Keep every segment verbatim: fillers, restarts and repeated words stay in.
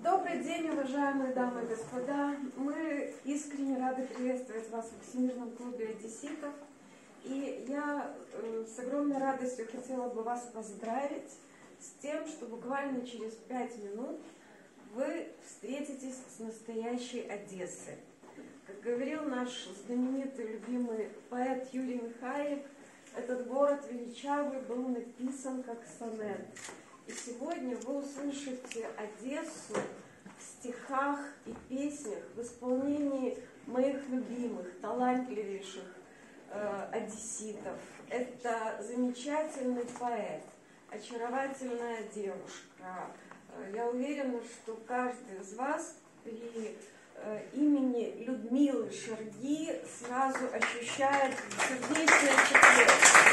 Добрый день, уважаемые дамы и господа. Мы искренне рады приветствовать вас в Всемирном клубе одесситов. И я э, с огромной радостью хотела бы вас поздравить с тем, что буквально через пять минут вы встретитесь с настоящей Одессой. Как говорил наш знаменитый, любимый поэт Юрий Михаев, этот город величавый был написан как сонет. И сегодня вы услышите Одессу в стихах и песнях в исполнении моих любимых, талантливейших э, одесситов. Это замечательный поэт, очаровательная девушка. Я уверена, что каждый из вас при э, имени Людмилы Шерги сразу ощущает сердечное тепло.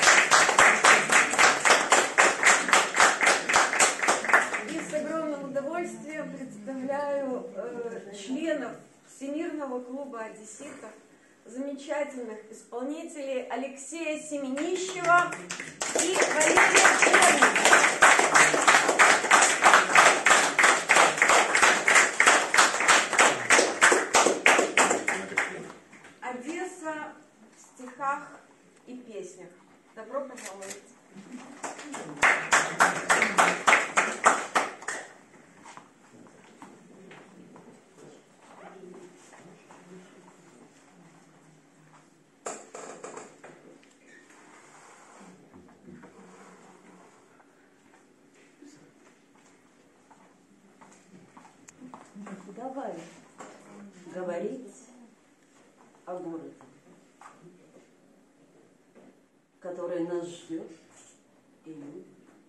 И с огромным удовольствием представляю э, членов Всемирного клуба одесситов, замечательных исполнителей Алексея Семенищева и Валерия Чернова. Одесса в стихах и песнях. Добро пожаловать. Давай говорить о городе, который нас ждет и любит.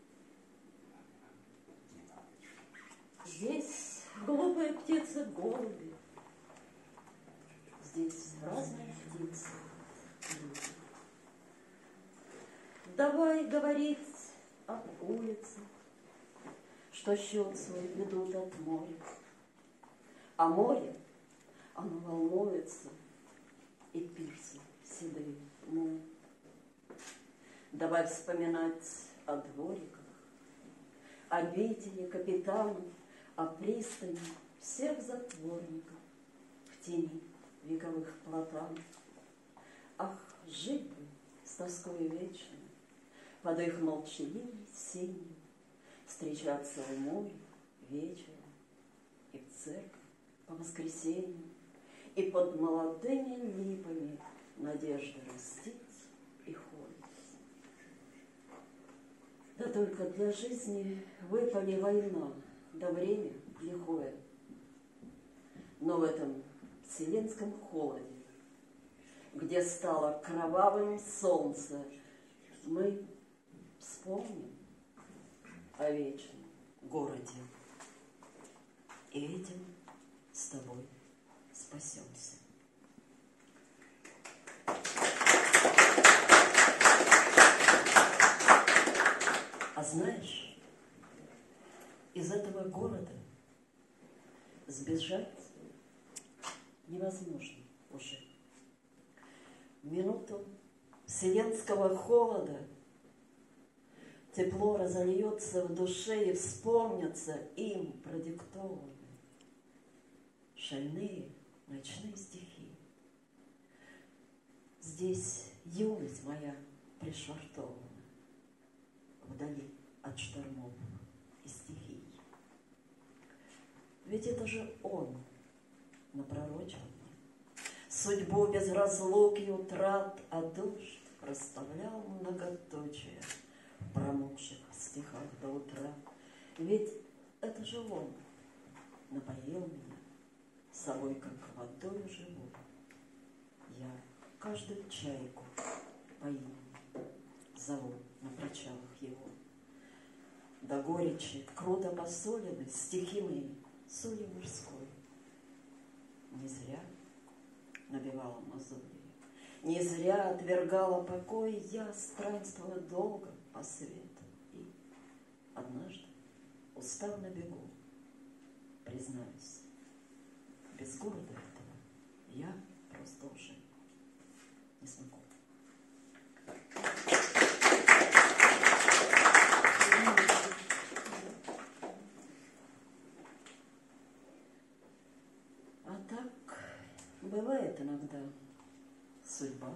Здесь глупые птицы голуби, здесь разные птицы люди. Давай говорить об улицах, что счет свой ведут от моря. А море, оно волнуется, и пирсы седые моют. Давай вспоминать о двориках, о бителе капитанов, о пристани всех затворников в тени вековых платанов. Ах, жить бы с тоской вечной под их молчаливой сенью, встречаться в море вечером и в церковь по воскресенью, и под молодыми липами надежды растить и ходить. Да только для жизни выпали война, да время лихое. Но в этом вселенском холоде, где стало кровавым солнце, мы вспомним о вечном городе. И этим с тобой спасемся. А знаешь, из этого города сбежать невозможно уже. В минуту вселенского холода тепло разольется в душе и вспомнятся им продиктованные шальные ночные стихи. Здесь юность моя пришвартована вдали от штормов и стихий. Ведь это же он напророчил мне судьбу без разлук и утрат, а дождь проставлял многоточие в промокших стихах до утра. Ведь это же он напоил меня собой, как водой живу. Я каждую чайку по имени зову на причалах его. До горечи круто посолены стихи мои соли морской. Не зря набивала мозоли, не зря отвергала покой. Я странствовала долго по свету и однажды, устав на бегу, признаюсь, без города этого я просто уже не смогу. бывает иногда судьба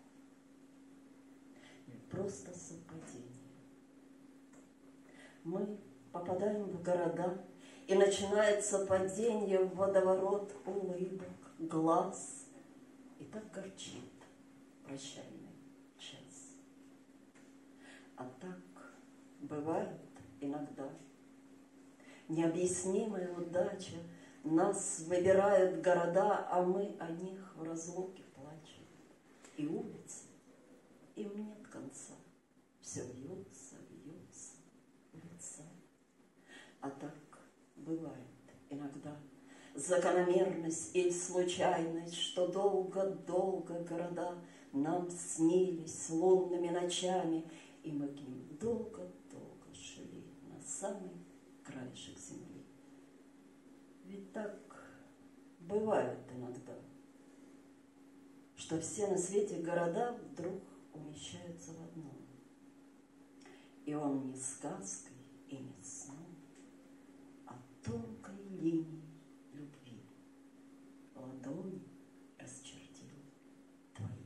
или просто совпадение. Мы попадаем в города, и начинается падение в водоворот улыбок, глаз, и так горчит прощальный час. А так бывает иногда. Необъяснимая удача, нас выбирают города, а мы о них в разлуке плачем. И улицы, им нет конца, все вьются, вьются, улица. А так бывает иногда закономерность или случайность, что долго-долго города нам снились лунными ночами, и мы к ним долго-долго шли на самый краешек земли. Ведь так бывает иногда, что все на свете города вдруг умещаются в одном. И он не сказкой и не сном, а тонкой линией любви ладони расчертил твои.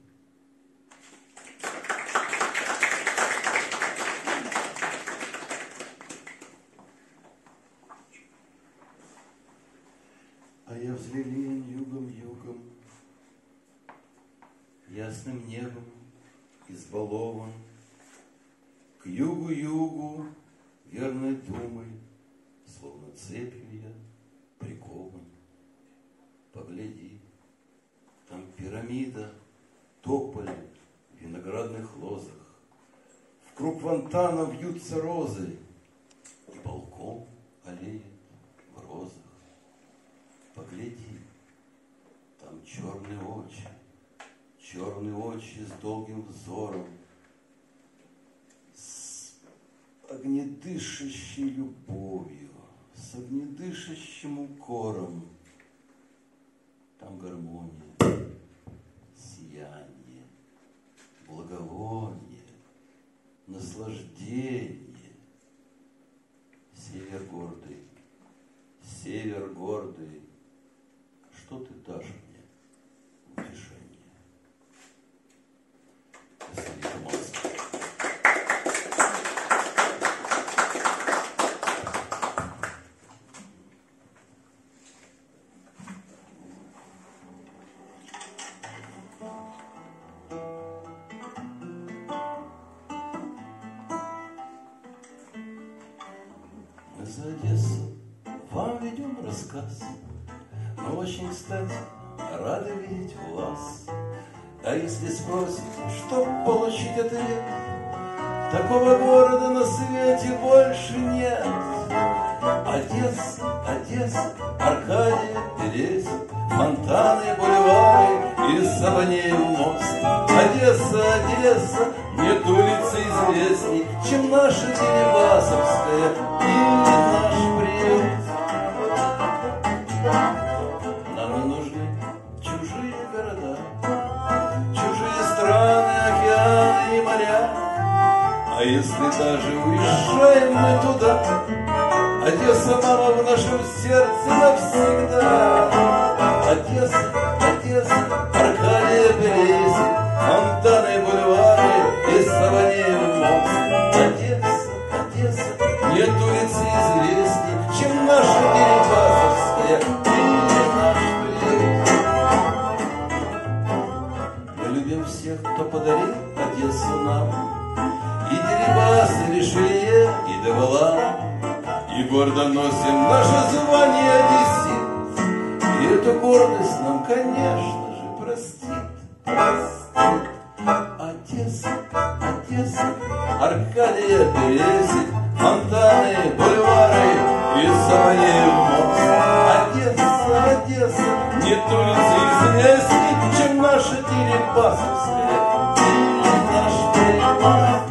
А я взлелеян югом-югом, ясным небом избалован, к югу-югу верной думой, словно цепью я прикован. Погляди, там пирамида, тополи в виноградных лозах, в круг фонтана вьются розы, и балкон аллеет в розах. Погляди, там черные очи, черные очи с долгим взором, с огнедышащей любовью, с огнедышащим укором. Там гармония, сияние, благовоние, наслаждение. Север гордый, север гордый, что ты дашь мне в утешение? Василий Туманский. Мы за Одессу вам ведем рассказ. Мы очень, кстати, рады видеть вас. А если спросить, чтоб получить ответ, такого города на свете больше нет. Одесса, Одесса, Аркадия, Березин, фонтаны, бульвары и Саванеев мост. Одесса, Одесса, нет улицы известней, чем наша Дерибасовская или наш приют. Нам не нужны чужие города, чужие страны, океаны и моря. А если даже уезжаем мы туда, Одесса, мама, в нашем сердце навсегда. Одесса, Одесса, Аркадия, Березин, фонтаны, бульвары и Саванеев мост. Одесса, Одесса, нет улицы известней, чем наша Дерибасовская или наш приют. Мы любим всех, кто подарил Одессу нам, и Дерибас, и Ришелье, и Деволан. И гордо носим наше звание одессит, и эту гордость нам, конечно же, простит, простит. Одесса, Одесса, Аркадия, Березин, фонтаны, бульвары и Саванеев мост. Одесса, Одесса, нет улицы известней, чем наша Дерибасовская или наш приют.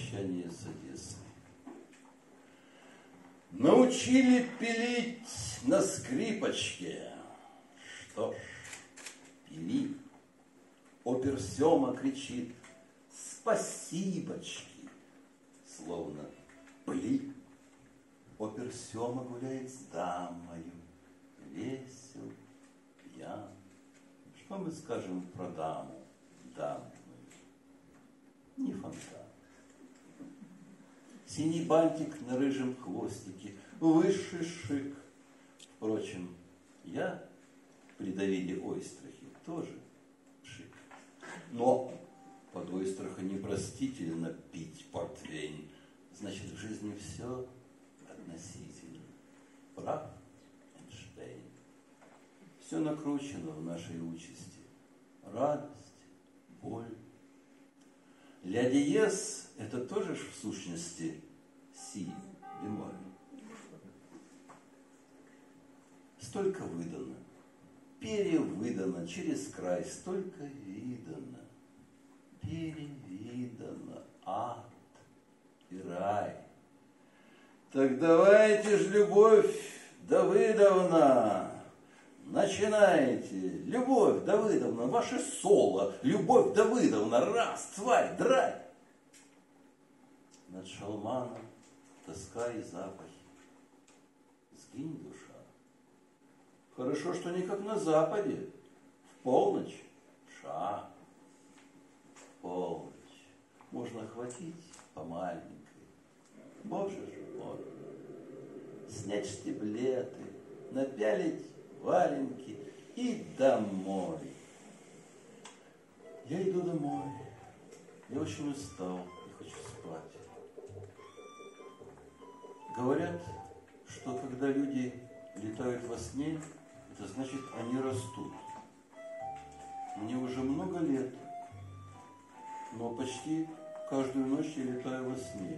прощание с Одессой. Научили пилить на скрипочке. Что ж, пили. Опер Сема кричит «Спасибочки!» Словно пли. Опер Сема гуляет с дамою, весел, пьян. Что мы скажем про даму, даму? Не фонтан. Синий бантик на рыжем хвостике, высший шик. Впрочем, я при Давиде Ойстрахе тоже шик. Но под Ойстраха непростительно пить портвейн. Значит, в жизни все относительно. Прав Эйнштейн. Все накручено в нашей участи. Радость, боль. Ля диез – это тоже ж в сущности си бемоль. Столько выдано, перевыдано через край, столько видано, перевидано ад и рай. Так давайте ж, Любовь Давыдовна, начинайте. Любовь Давыдовна, ваше соло. Любовь Давыдовна, раз, цвай, драй. Над шалманом тоска и запахи. Сгинь, душа. Хорошо, что не как на западе. В полночь ша. В полночь можно хватить по маленькой. Боже ж мой. Снять штиблеты, напялить валенки и домой. Я иду домой. Я очень устал и хочу спать. Говорят, что когда люди летают во сне, это значит, они растут. Мне уже много лет, но почти каждую ночь я летаю во сне.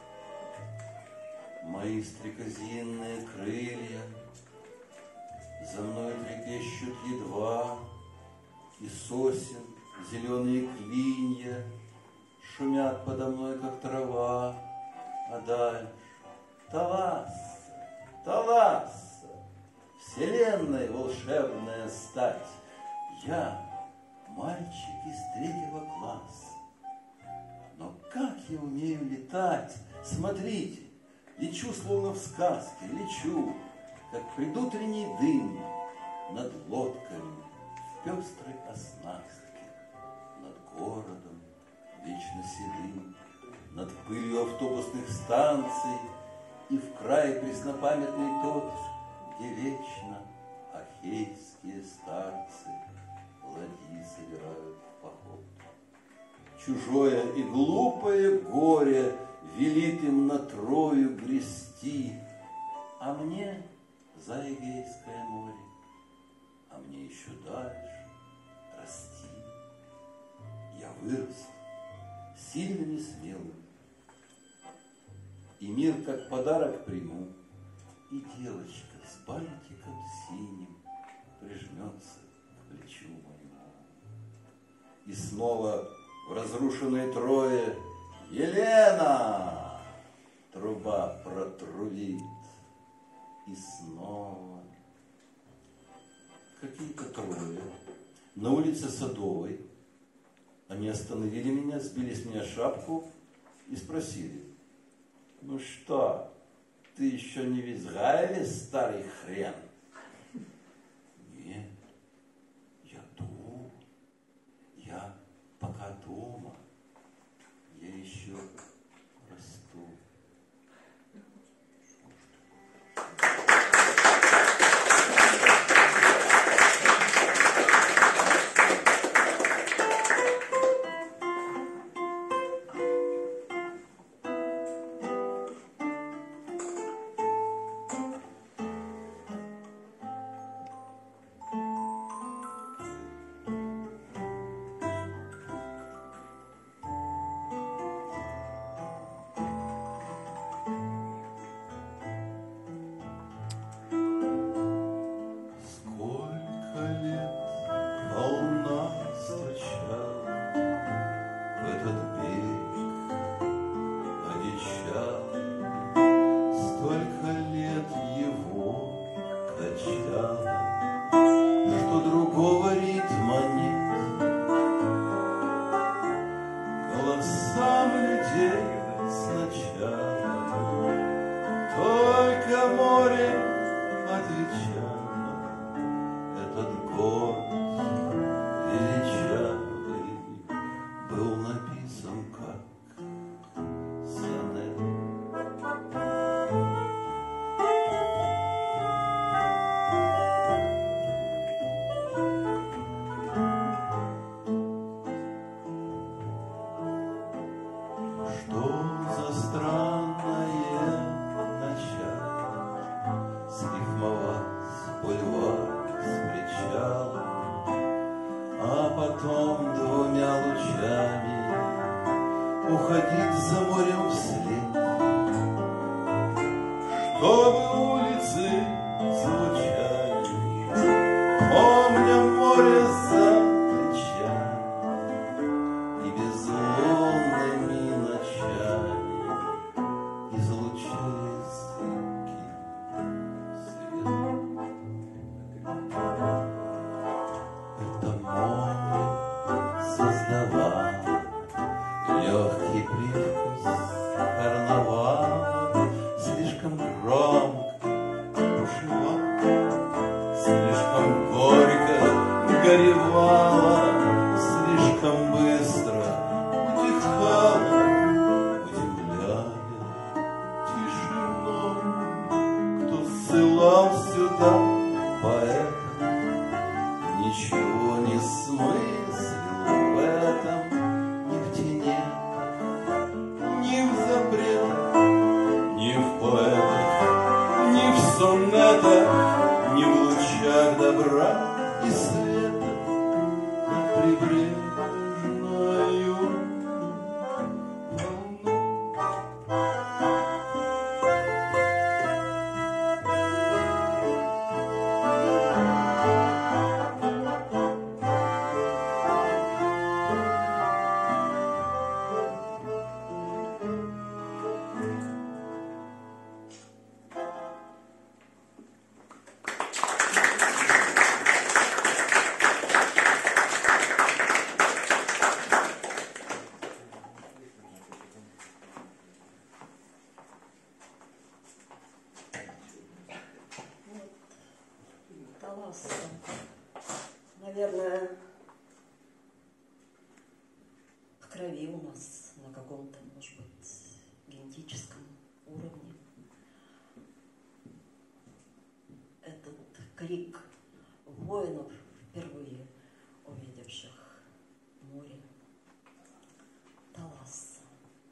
Мои стрекозинные крылья за мной трепещут едва, и сосен зеленые клинья шумят подо мной, как трава, а дальше Таласса, Таласса, вселенная волшебная стать. Я мальчик из третьего класса, но как я умею летать! Смотрите, лечу, словно в сказке, лечу, как предутренний дым над лодками в пестрой оснастке, над городом вечно седым, над пылью автобусных станций и в край преснопамятный тот, где вечно ахейские старцы ладьи собирают в поход. Чужое и глупое горе велит им на Трою грести, а мне за Эгейское море, а мне еще дальше расти. Я вырос сильным и смелым, и мир как подарок приму, и девочка с бантиком синим прижмется к плечу моему. И снова в разрушенной Трое Елена труба протрубит. И снова какие-то трое на улице Садовой. Они остановили меня, сбили с меня шапку и спросили: ну что, ты еще не в Израиле, старый хрен? Нет, я дома, я пока дома, я еще расту. а потом двумя лучами уходить за морем вслед, чтобы улицы звучали, помня море за плечами и безлунными ночами излучали зыбкий свет. Это море создавало легкий привкус карнавала, слишком громко бушевал, слишком горько горевала, слишком быстро утихала, удивляя тишиной. Кто ссылал сюда поэта, ничего не смыслил в этом, ни в тени, ни в запретах, ни в поэтах, ни в сонетах, ни в лучах добра и света над прибрежною волной. Таласса, наверное, в крови у нас на каком-то, может быть, генетическом уровне. Этот крик воинов, впервые увидевших море. Таласса.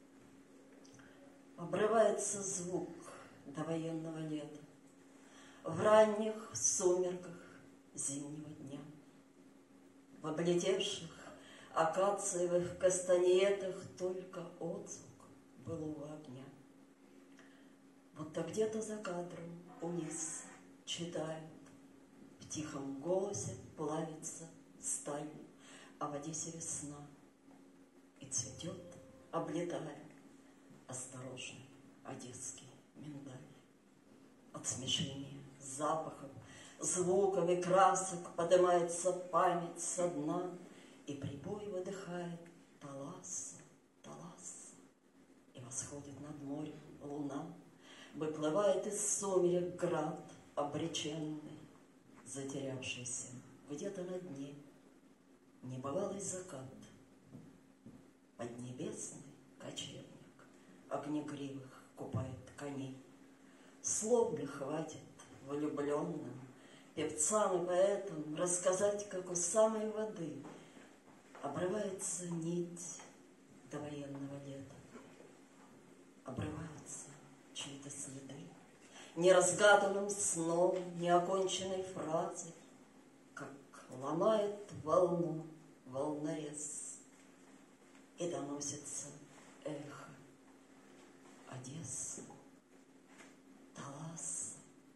Обрывается звук довоенного лета в ранних сумерках зимнего дня, в облетевших акациевых кастаньетах только отзвук былого огня. Будто где-то за кадром униз читают, в тихом голосе плавится сталь, а в Одессе весна, и цветет, облетая, осторожный одесский миндаль. От смешения запахов, звуков и красок поднимается память со дна, и прибой выдыхает Таласса, Таласса, и восходит над морем луна, выплывает из сумерек град обреченный, затерявшийся где-то на дне, небывалый закат, поднебесный кочевник огнегривых купает коней. Слов ли хватит влюбленным певцам и поэтам рассказать, как у самой воды обрывается нить довоенного лета, обрываются чьи-то следы неразгаданным сном, неоконченной фразой, как ломает волну волнорез, и доносится эхо Одессы. Таласса.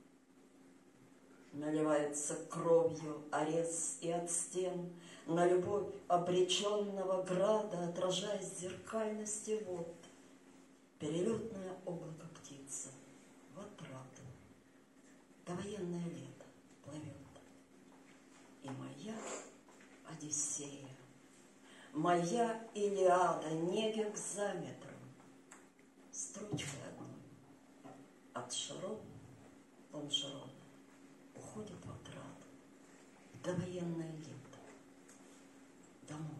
Наливается кровью орез, и от стен на любовь обреченного града, отражаясь в зеркальности вод, перелетное облако птицы в отраду. Довоенное лето плывет, и моя Одиссея, моя Илиада не гекзаметром, строчкой одной от шаров Лонжерона уходит в отраду, в довоенное лето, домой.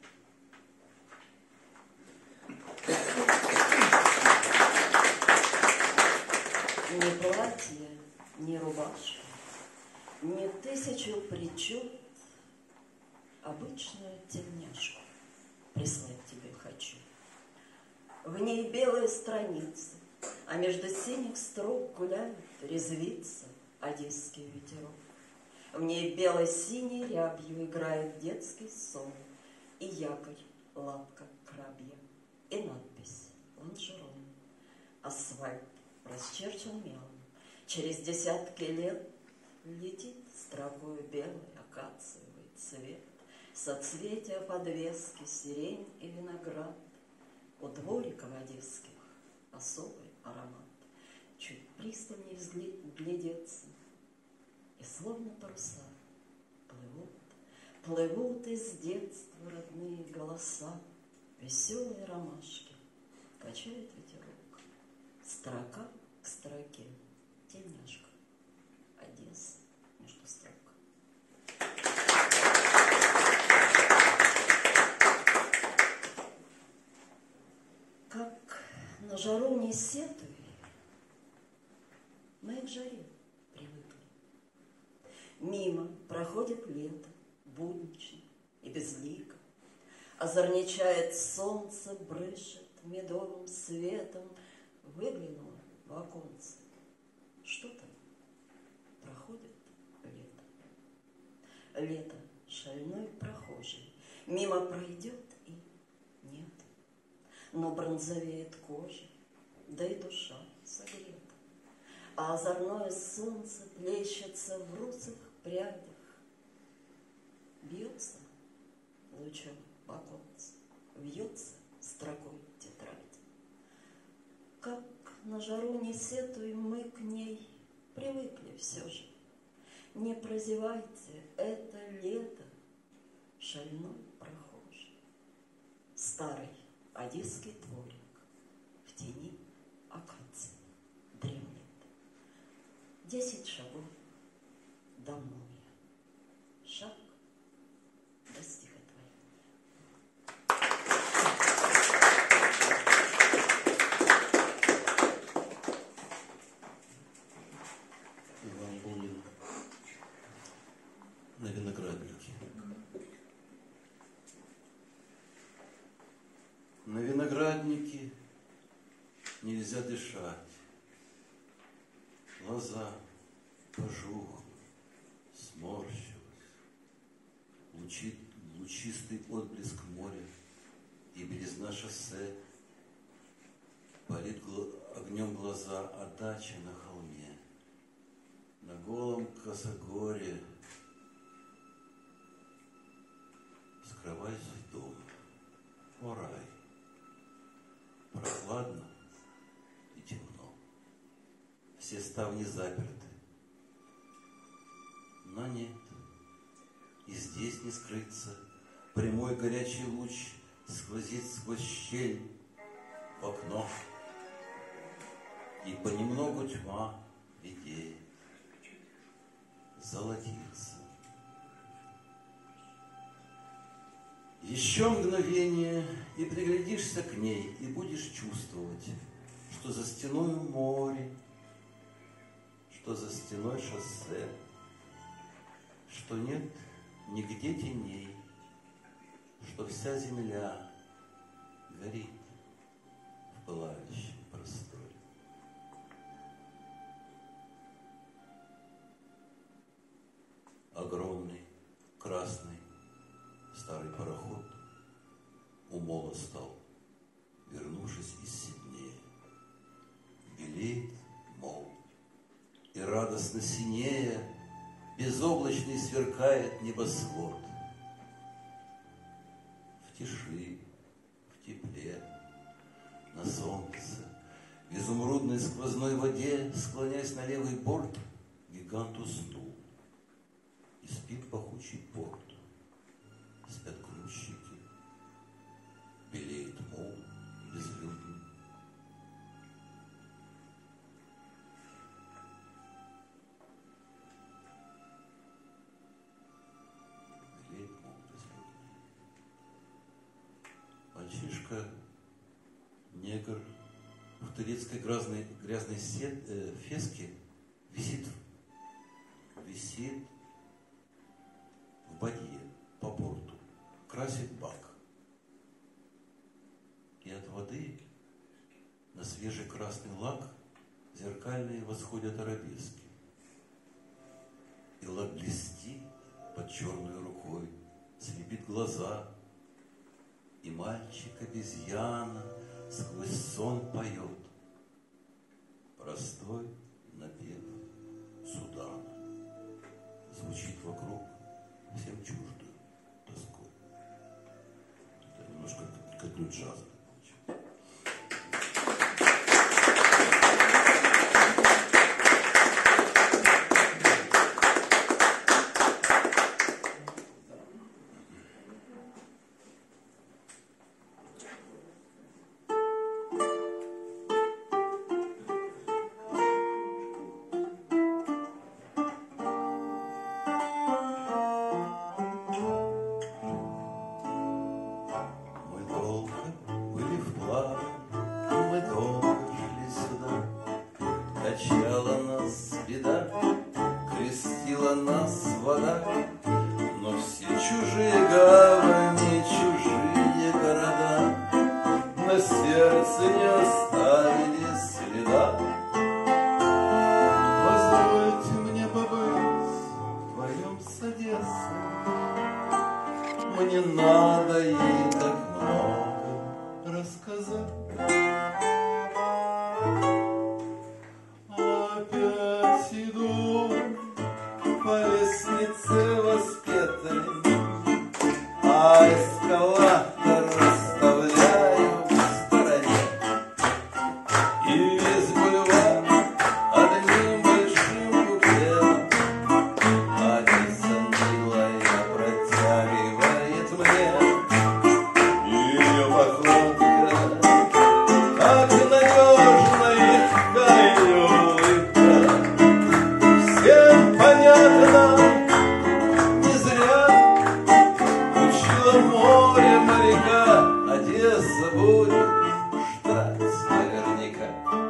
Ни платье, ни рубашка, ни тысячу причуд, обычную тельняшку прислать тебе хочу. В ней белые страницы, а между синих строк гуляет, резвится одесский ветерок. В ней бело-синей рябью играет детский сон. И якорь, лапка крабья, и надпись «Лонжерон». Асфальт расчерчен мелом. Через десятки лет летит строкой белый акациевый цвет. Соцветия подвески, сирень и виноград. У двориков одесских особый аромат. Чуть пристальней вглядеться, и словно паруса плывут, плывут из детства родные голоса. Веселые ромашки качает ветерок. Строка к строке, тельняшка, Одесса между строк. Как на жару не сетуй, мы к жаре привыкли. Мимо проходит лето, буднично и безлико. Озорничает солнце, брышет медовым светом. Выглянула в оконце. Что там? Проходит лето. Лето шальной прохожий мимо пройдет и нет. Но бронзовеет кожа, да и душа согрета. А озорное солнце плещется в русых прядях. Бьется лучом в оконце, вьется строкой тетрадь. Как на жару не сетуем, мы к ней привыкли все же. Не прозевайте, это лето, шальной прохожий. Старый одесский дворик в тени акации дремлет. Десять шагов домой, шаг до стихотворения. Иван Бунин на винограднике. На винограднике нельзя дышать. Глаза пожухли, сморщилась. Лучи, лучистый отблеск моря и белизна шоссе. Палит гл- огнем глаза, а дача на холме. На голом косогоре скрываюсь в дом. О, рай! Прохладно и темно. Все ставни заперты. Но нет, и здесь не скрыться. Прямой горячий луч сквозит сквозь щель в окно. И понемногу тьма редеет, золотится. Еще мгновение, и приглядишься к ней, и будешь чувствовать, что за стеной море, что за стеной шоссе, что нет нигде теней, что вся земля горит в пылающем просторе. Огромный, красный, старый пароход у мола стал, вернувшись из Сиднея. Белеет мол, и радостно синея, безоблачный сверкает небосвод. В тиши, в тепле, на солнце, в изумрудной сквозной воде, склоняясь на левый борт, гигант уснул. И спит пахучий порт, спят грузчики, белеет мол безлюдный. Белеет мол безлюдный. Мальчишка, негр, в турецкой грязной, грязной сет, э, феске висит, висит в бадье по борту, красит бак. И от воды на свежий красный лак зеркальные восходят арабески. И лак блестит под черной рукой, слепит глаза. И мальчик-обезьяна сквозь сон поет простой напев Судана. Звучит вокруг всем чуждую тоской. Это немножко как-нибудь джаза. Качала нас беда, крестила нас вода, но все чужие гавани, чужие города на сердце не оставили следа. Позвольте мне побыть в твоем с Одессой, мне надо ей так много рассказать. Опять иду по лестнице воспетой, а эскалатор расставляю в стороне. И весь бульвар одним большим букетом Одесса милая протягивает мне. Ее походка так надежна и легкая. Понятно, не зря учила море моряка, Одесса будет ждать наверняка.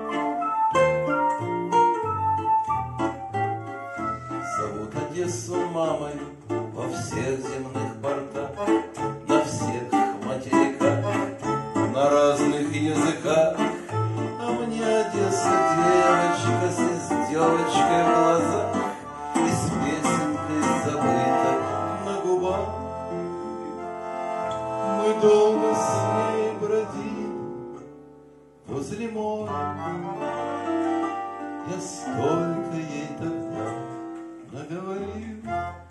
Зовут Одессу мамой во всех земных портах, на всех материках, на разных языках. А мне Одесса девочка с девочкой в глазах, мы долго с ней бродили возле моря. Я столько ей тогда наговорил.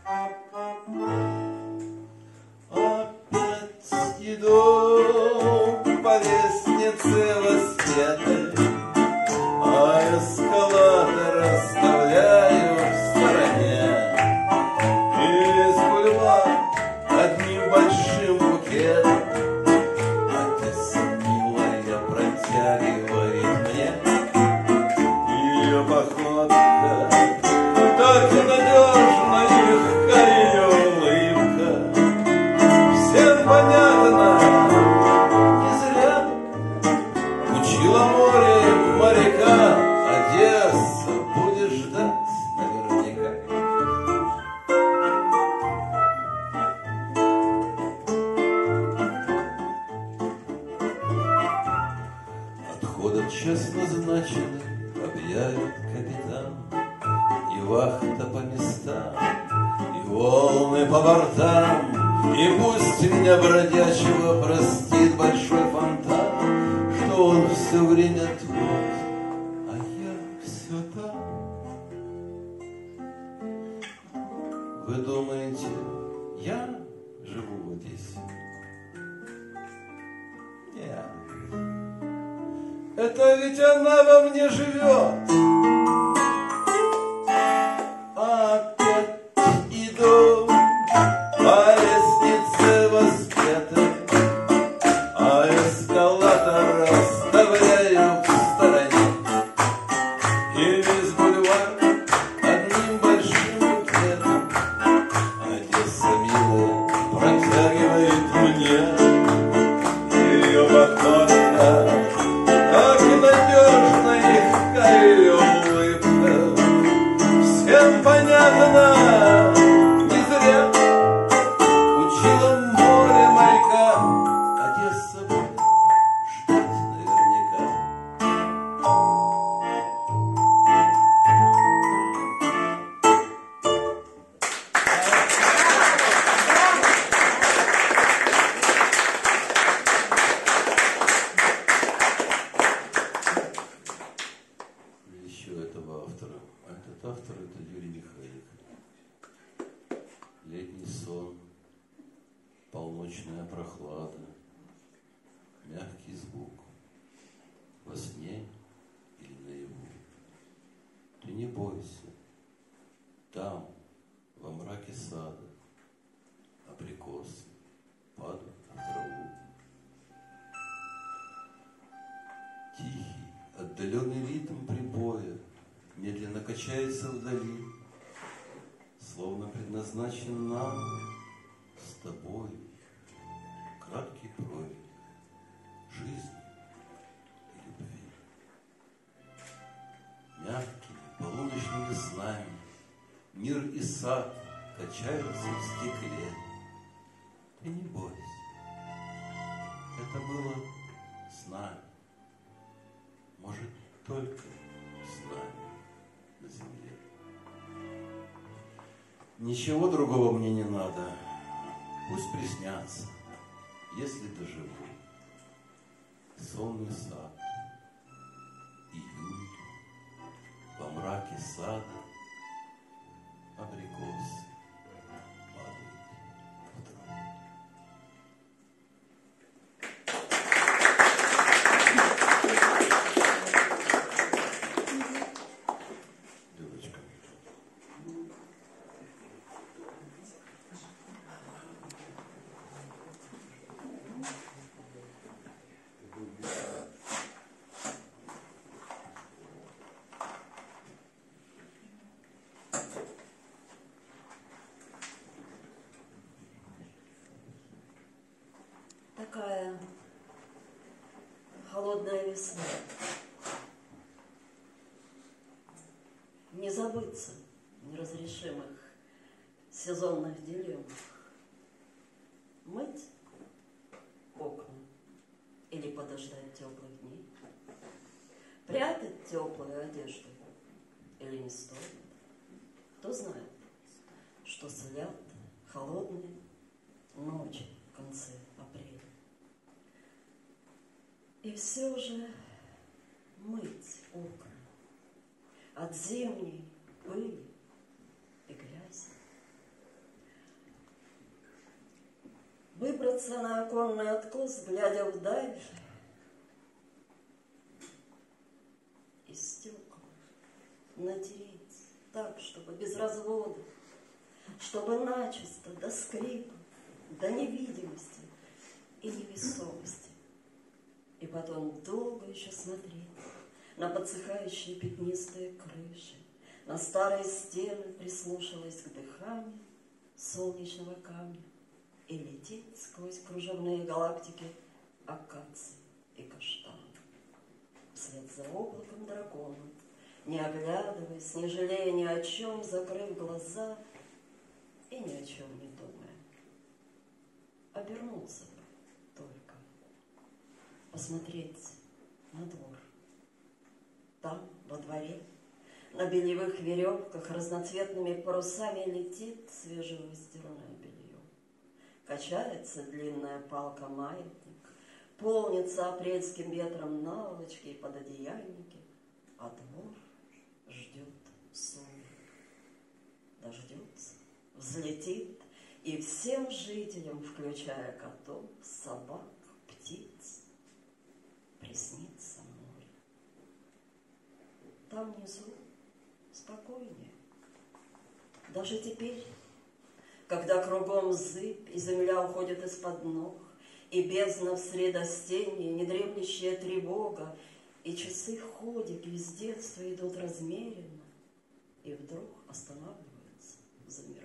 Опять иду по лестнице воспетой, а эскалатор оставляю в стороне. И весь бульвар одним большим букетом Одесса милая протягивает мне. Ее походка так надежна, легка ее улыбка. Всем понятно, не зря учила море моряка, Одесса будет ждать наверняка. Отходом час назначенный объявит капитан, и вахта по местам, и волны по бортам. И пусть меня бродячего простит большой фонтан, что он все время тут, а я все там. Вы думаете, я живу в Одессе? Нет. Это ведь она во мне живет. Опять иду по лестнице воспетой, а эскалатор оставляю в стороне. И весь бульвар одним большим букетом Одесса милая протягивает мне. Ее походка так надежно, легка ее улыбка. Солнечная прохлада, мягкий звук, во сне или наяву. Ты не бойся, там, во мраке сада, абрикосы падают в траву. Тихий, отдаленный ритм прибоя медленно качается вдали, словно предназначен нам с тобой краткий пробег жизни и любви. Мягкими полуночными снами мир и сад качаются в стекле. Ты не бойся, это было с нами, может, только с нами на земле. Ничего другого мне не надо, пусть приснятся, если доживу. Сонный сад, июнь, во мраке сада абрикосы падают в траву. Девочка. Такая холодная весна. Не забыться в неразрешимых сезонных дилеммах. Мыть окна или подождать теплых дней. Прятать теплую одежду или не стоит. Кто знает, что сулят холодные ночи в конце апреля. И все же мыть окна от зимней пыли и грязи. Выбраться на оконный откос, глядя вдаль, и стекла натереть так, чтобы без развода, чтобы начисто до скрипа, до невидимости и невесомости. И потом долго еще смотреть на подсыхающие пятнистые крыши, на старые стены, прислушиваясь к дыханию солнечного камня и лететь сквозь кружевные галактики акаций и каштанов, вслед за облаком дракона, не оглядываясь, не жалея ни о чем, закрыв глаза и ни о чем не думая. Обернуться бы только, посмотреть на двор. Там, во дворе, на бельевых веревках разноцветными парусами летит свежевыстиранное белье. Качается длинная палка маятник, полнится апрельским ветром наволочки и пододеяльники, а двор ждет сумерек. Дождется, взлетит, и всем жителям, включая котов, собак, птиц, приснится море. Там внизу спокойнее. Даже теперь, когда кругом зыбь, и земля уходит из-под ног, и бездна в средостенье, недремлющая тревога, и часы ходики из детства идут размеренно, и вдруг останавливаются, замирая.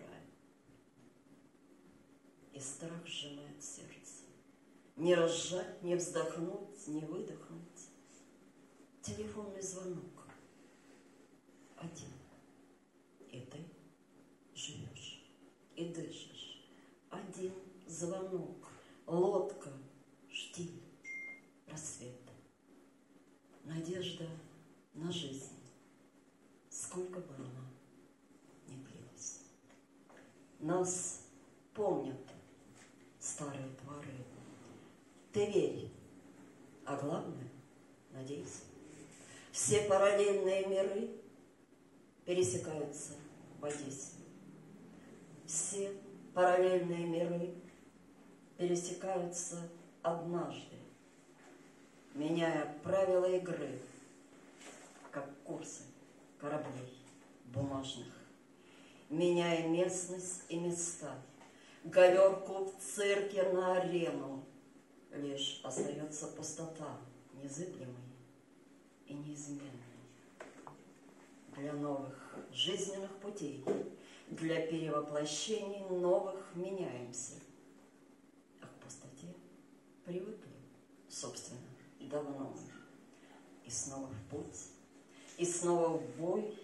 И страх сжимает сердце. Не разжать, не вздохнуть, не выдохнуть. Телефонный звонок. Один. И ты живешь, и дышишь. Один звонок. Лодка. Штиль. Рассвет. Надежда на жизнь. Сколько бы она ни длилась. Нас помнят старые дворы. Ты верь, а главное, надейся. Все параллельные миры пересекаются в Одессе. Все параллельные миры пересекаются однажды, меняя правила игры, как курсы кораблей бумажных, меняя местность и места, галерку в цирке на арену, лишь остается пустота, незыблемой и неизменной. Для новых жизненных путей, для перевоплощений новых меняемся. А к пустоте привыкли, собственно, давно. И снова в путь, и снова в бой.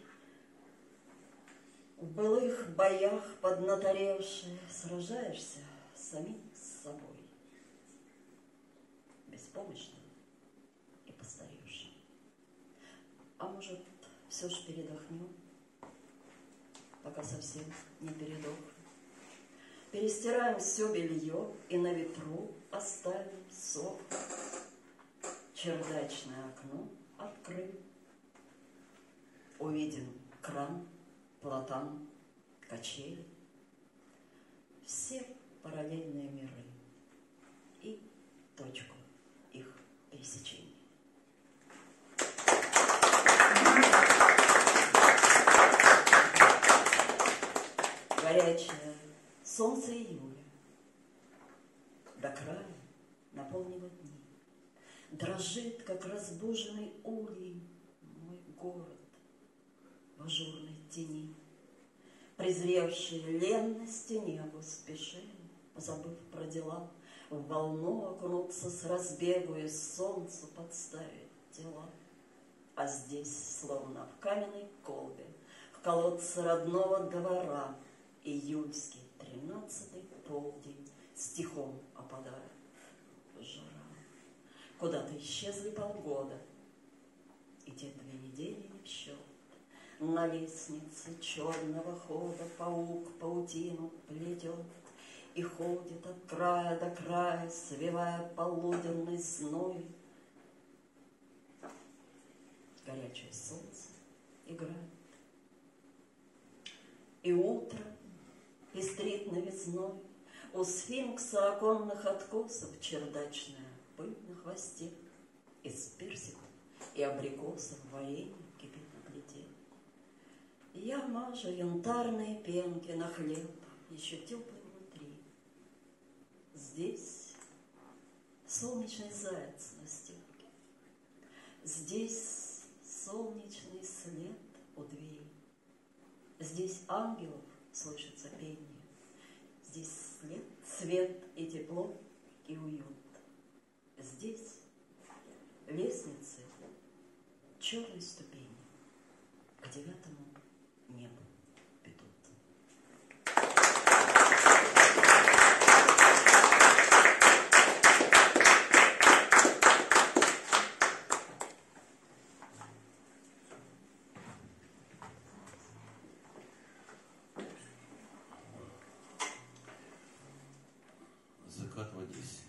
В былых боях поднаторевший сражаешься самим с собой. Беспомощно и постаревший. А может, все ж передохнем, пока совсем не передохнем. Перестираем все белье и на ветру оставим сок. Чердачное окно открыли. Увидим кран, платан, качели. Все параллельные миры и точку их пересечения. Горячее солнце июля до края наполнило дни. Дрожит, как разбуженный улей, мой город в ажурной тени. Презревшие ленности небу спешим, позабыв про дела, в волну окунуться с разбегу и солнцу подставить тела. А здесь, словно в каменной колбе, в колодце родного двора, июльский тринадцатый полдень стихом опадает жара. Куда-то исчезли полгода, и те две недели не в счет. На лестнице черного хода паук паутину плетет и ходит от края до края, свивая полуденный зной. Горячее солнце играет, и утро пестрит новизной. У сфинкса оконных откосов чердачная пыль на хвосте. Из персиков и абрикосов варенье кипит на плите. Я мажу янтарные пенки на хлеб, еще теплый внутри. Здесь солнечный заяц на стенке, здесь солнечный след у двери. Здесь ангелов слышится пение, здесь след, свет и тепло и уют. Здесь лестницы, черные ступени к девятому небу ведут. Закат в Одессе.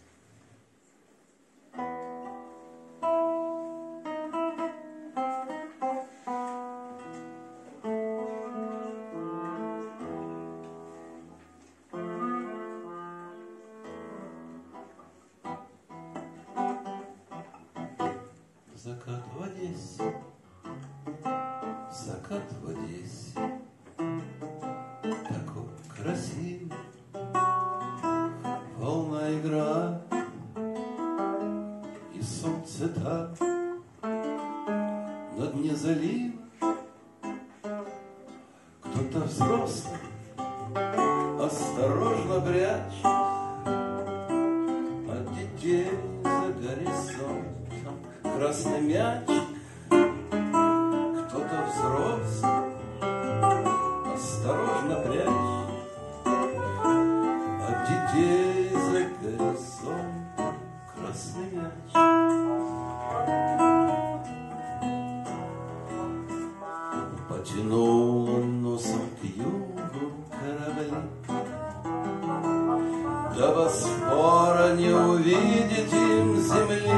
Закат в Одессе, закат в Одессе, такой красивый, волна игра, и солнце так на дне залива. Кто-то взрослый осторожно прячет от детей за горизонтом красный мячик. Кто-то взрослый осторожно прячет от детей за горизонтом красный мячик. Потянул он носом к югу корабли. До Босфора не увидеть им земли.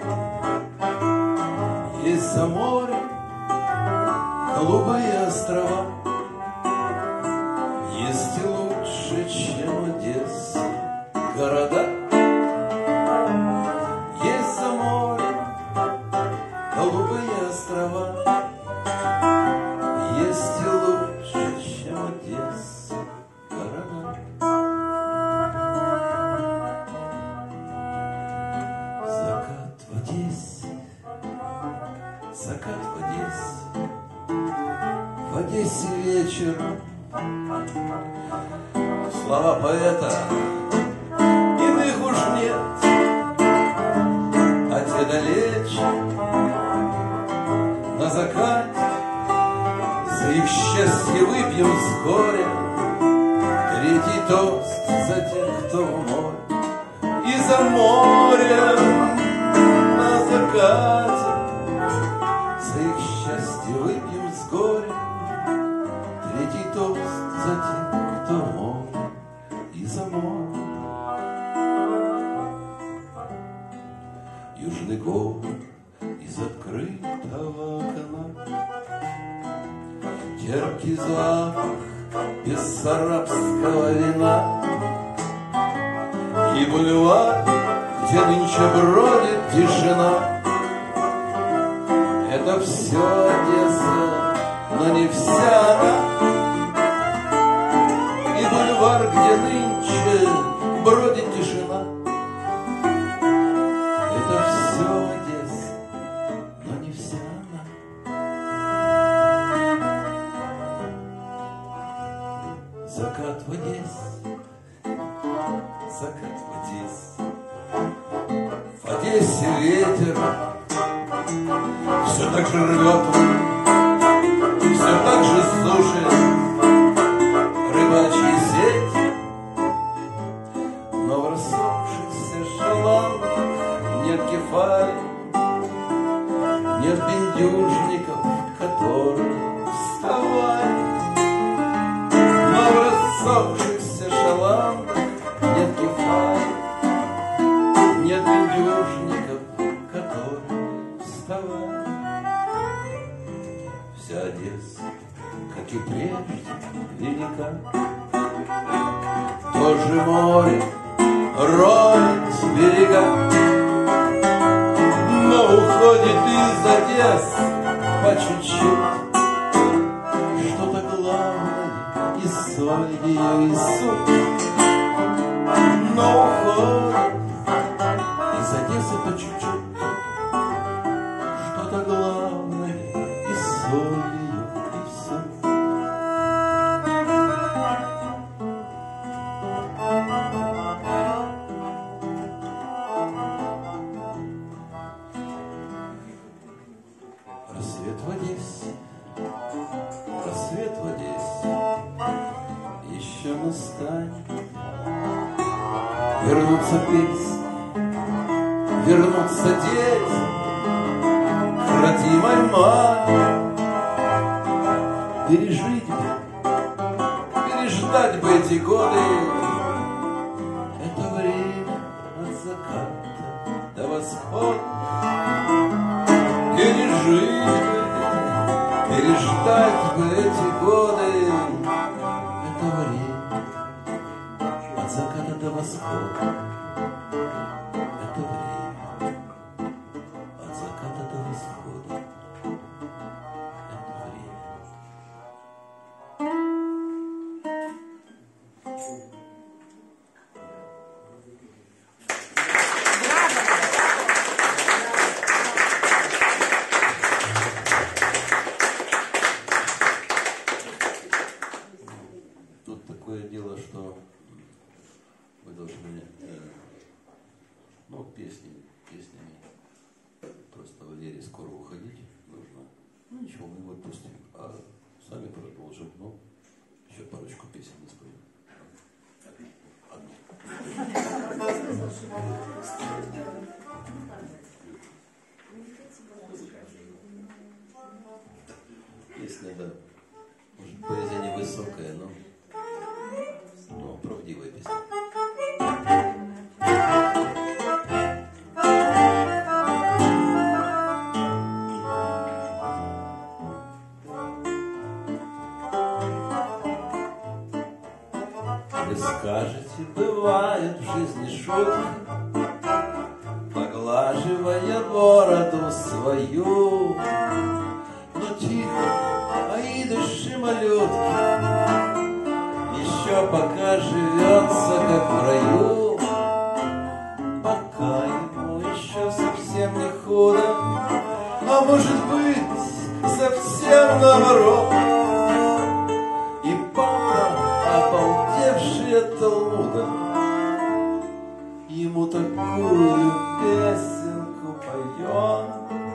Есть за морем голубые острова, есть и лучше, чем Одесса, города весь вечер. Слова поэта, иных уж нет, а те далече. На закате за их счастье выпьем с горя третий тост за тех, кто в море. И за морем на закате за их счастье выпьем с горя третий тост за тех, кто в море. И за море. Южный город из открытого окна, терпкий запах бессарабского вина и бульвар, где нынче бродит тишина. Это все Одесса, но не вся она. И бульвар, где нынче бродит тишина. Это все Одесса, но не вся она. Закат в Одессе, закат в Одессе. В Одессе ветер все так же рвет, все так же сушит рыбачьи сети. Но в рассохшихся шаландах нет кефали, нет бендюжников, которые вставали. Но в рассохшихся шаландах нет кефали, нет бендюжников, которые вставали. Вся Одесса, как и прежде, велика. Тоже море роет берега, но уходит из Одессы по чуть-чуть что-то главное, и соль ее, и суть. Но уходит из Одессы по чуть-чуть что-то главное, и соль ее, и суть. Рассвет в Одессе, рассвет в Одессе еще настанет. Вернутся песни, вернутся дети к родимой маме. Пережить бы, переждать бы эти годы, это время от заката до восхода. Пережить бы, переждать бы эти годы, это время от заката до восхода. Это время от заката до восхода. Это время. Тут такое дело, что вы должны, э, ну, песни, песнями, просто Валерий скоро уходить нужно. Ну ничего, мы его отпустим, а сами продолжим. Ну, еще парочку песен не споем. Песня, да, может, поэзия невысокая, но, но правдивая песня. Вы скажете, бывает в жизни шутки, поглаживая бороду свою. Но тихо, аидыши малютки, еще пока живется, как в раю. Пока ему еще совсем не худо, а может быть, совсем наоборот. почему такую песенку поем?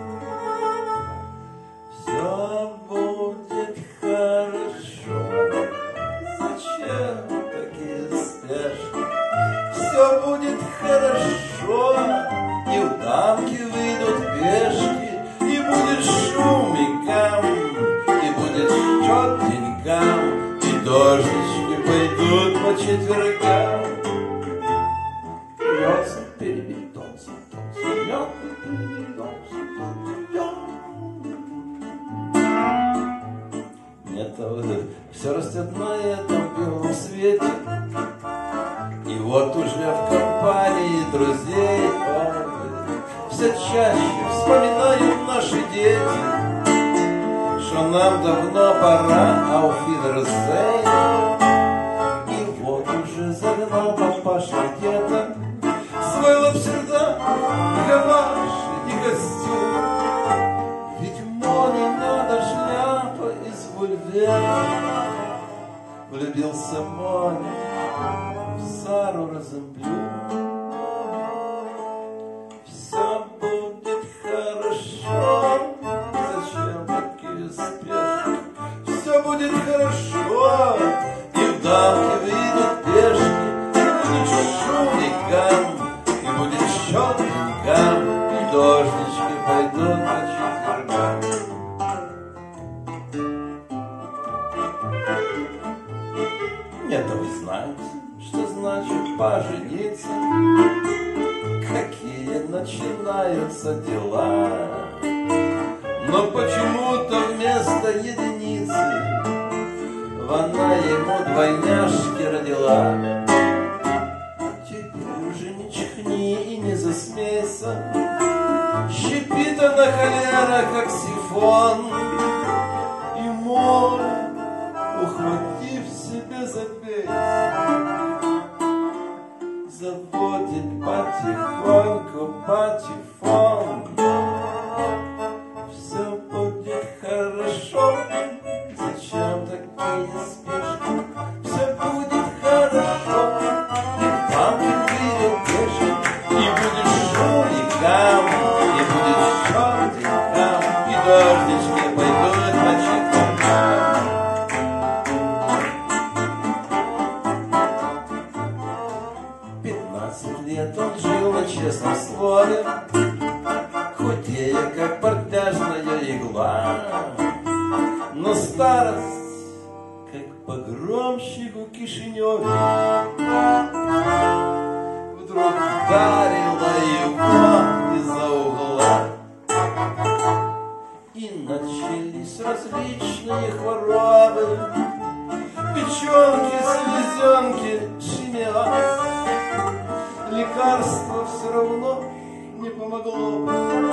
Все будет хорошо. Зачем такие спешки? Все будет хорошо. И в дамки выйдут пешки, и будет шум и гам, и будет счет деньгам, и дождички пойдут по четвергам. Смеется, перебитался, смеется, перебитался, это все растет на этом белом свете. И вот уже в компании друзей все чаще вспоминают наши дети, что нам давно пора, ауфидерзейн. И вот уже загнал папаша где-то свой лапсердак, гаваш и костюм. Ведь моне надо шляпа из вульвера. Влюбился Моня в Сару Розенблюм. Все будет хорошо. Зачем такие спешки? Все будет хорошо. И в дамки выйдут пешки, и будет шум и гам, и будет счет деньгам, и дождички пойдут по четвергам. Нет-то вы знаете, что значит пожениться, какие начинаются дела. Но почему-то вместо единицы она ему двойняшки родила. Теперь уже не чихни и не засмейся, щипит она холера, как сифон. И море, ухватив себе за пейс, заводит потихоньку патефон. Все будет хорошо. Зачем такие спешки? Все будет хорошо. И там выйдет пешки, и будет шум и гам, и будет счет деньгам, и дождички пойдут по четвергам. Пятнадцать лет он жил на честном слове, худея, как портняжная игла. Но старость, как погромщик в Кишиневе, вдруг ударила его из-за угла. И начались различные хворобы, печенки, селезенки, шимиаз. Лекарство все равно не помогло.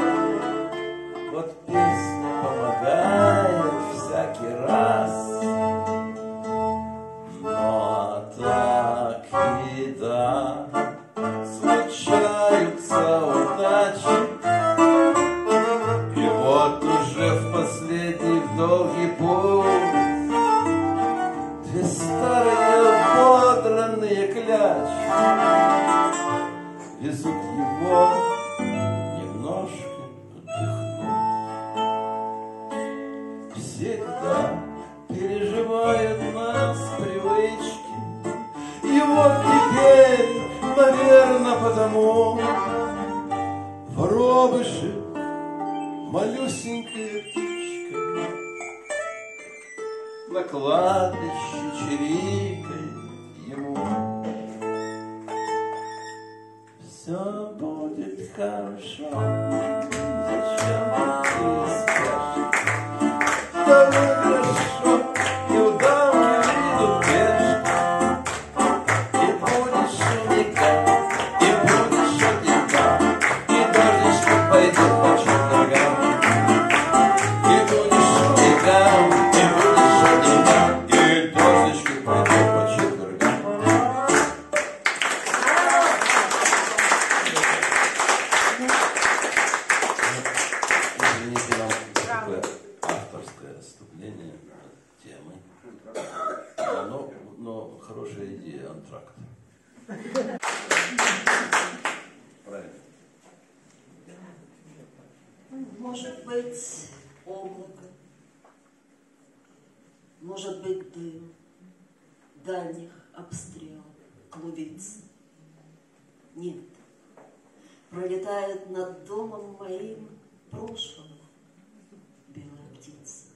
Вот песня помогает всякий раз. Но так и да, случаются удачи. И вот уже в последний в долгий путь две старые ободранные клячи везут его немножко отдохнуть. Всегда переживают нас привычки, и вот теперь, наверное, потому воробышек, малюсенькая птичка, на кладбище чирикает ему. Все будет хорошо. Зачем ты спешишь? Да будет хорошо. И у дамки выйдут пешки, и будет шумика, и будет шутика, и дождички пойдут по четвергам. И будет шумика, и будет шутика, и дождички пойдут по четвергам. Извините, нам такое Может быть, облако, может быть, дым дальних обстрелов клубится. Нет, пролетает над домом моим прошлого белая птица.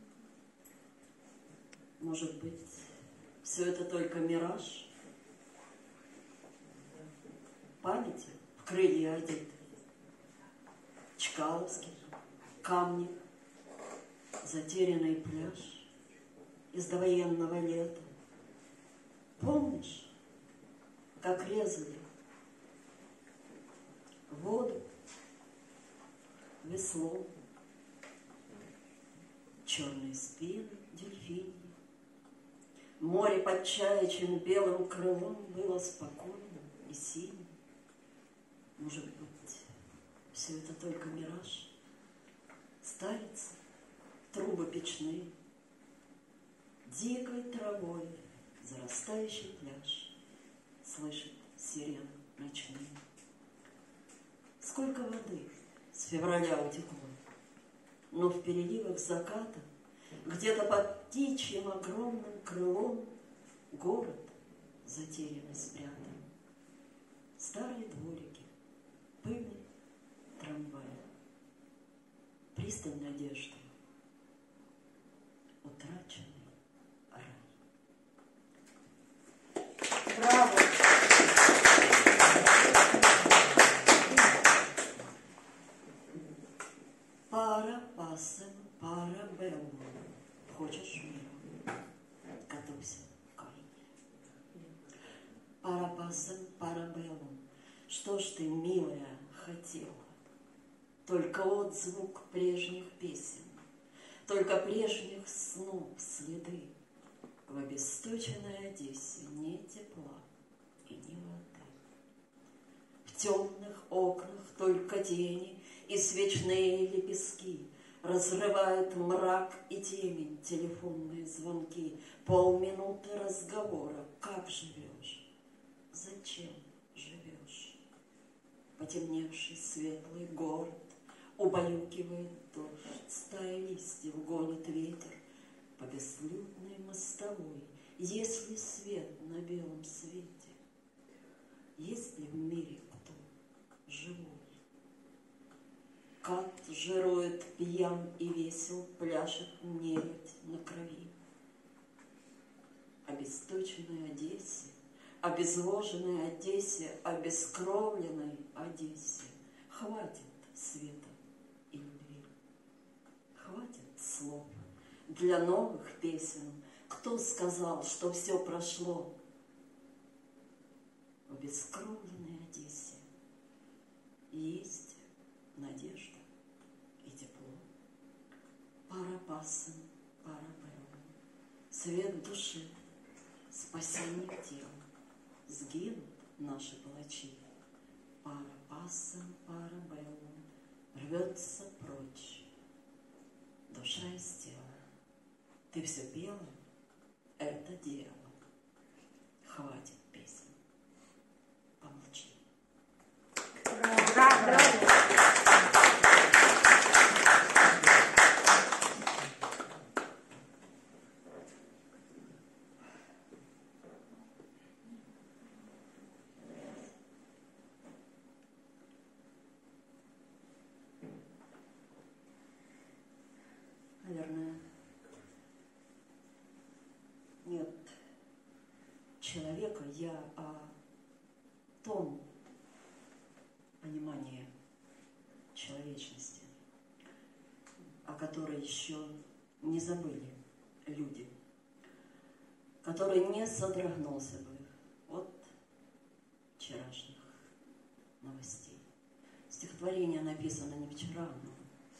Может быть, все это только мираж памяти в крылья одеты, Чкаловский, камни, затерянный пляж из довоенного лета. Помнишь, как резали воду веслом, черные спины дельфини? Море под чаячьим белым крылом было спокойным и синим. Может быть, все это только мираж? Старицы, трубы печные, дикой травой зарастающий пляж слышит сирен ночные. Сколько воды с февраля утекло, но в переливах заката где-то под птичьим огромным крылом город затерянный спрятан. Старые дворики, пыльный трамвай, пристань надежды, утраченный рай. Браво! Пара пассем, пара беллум. Хочешь мира? Готовься к войне. Пара пассем, пара беллум. Что ж ты, милая, хотела? Только отзвук прежних песен, только прежних снов следы. В обесточенной Одессе ни тепла и ни воды. В темных окнах только тени и свечные лепестки разрывают мрак и темень телефонные звонки. Полминуты разговора. Как живешь? Зачем живешь? Потемневший светлый город убаюкивает дождь, стаи листьев гонит ветер по безлюдной мостовой. Есть ли свет на белом свете? Есть ли в мире кто живой? Кат жирует пьян и весел, пляшет нелюдь на крови. Обесточенной Одессе, обезвоженной Одессе, обескровленной Одессе хватит света и любви. Хватит слов для новых песен. Кто сказал, что все прошло? В обескровленной Одессе есть надежда и тепло. Пара пассен, пара беллум. Свет души, спасение тела. Сгинут наши палачи. Пара пассен, пара беллум. Рвется прочь душа из тела. Ты все пела, это дело. Хватит песен, помолчи. Браво! Наверное, нет человека, я о том понимании человечности, о которой еще не забыли люди, который не содрогнулся бы от вчерашних новостей. Стихотворение написано не вчера, но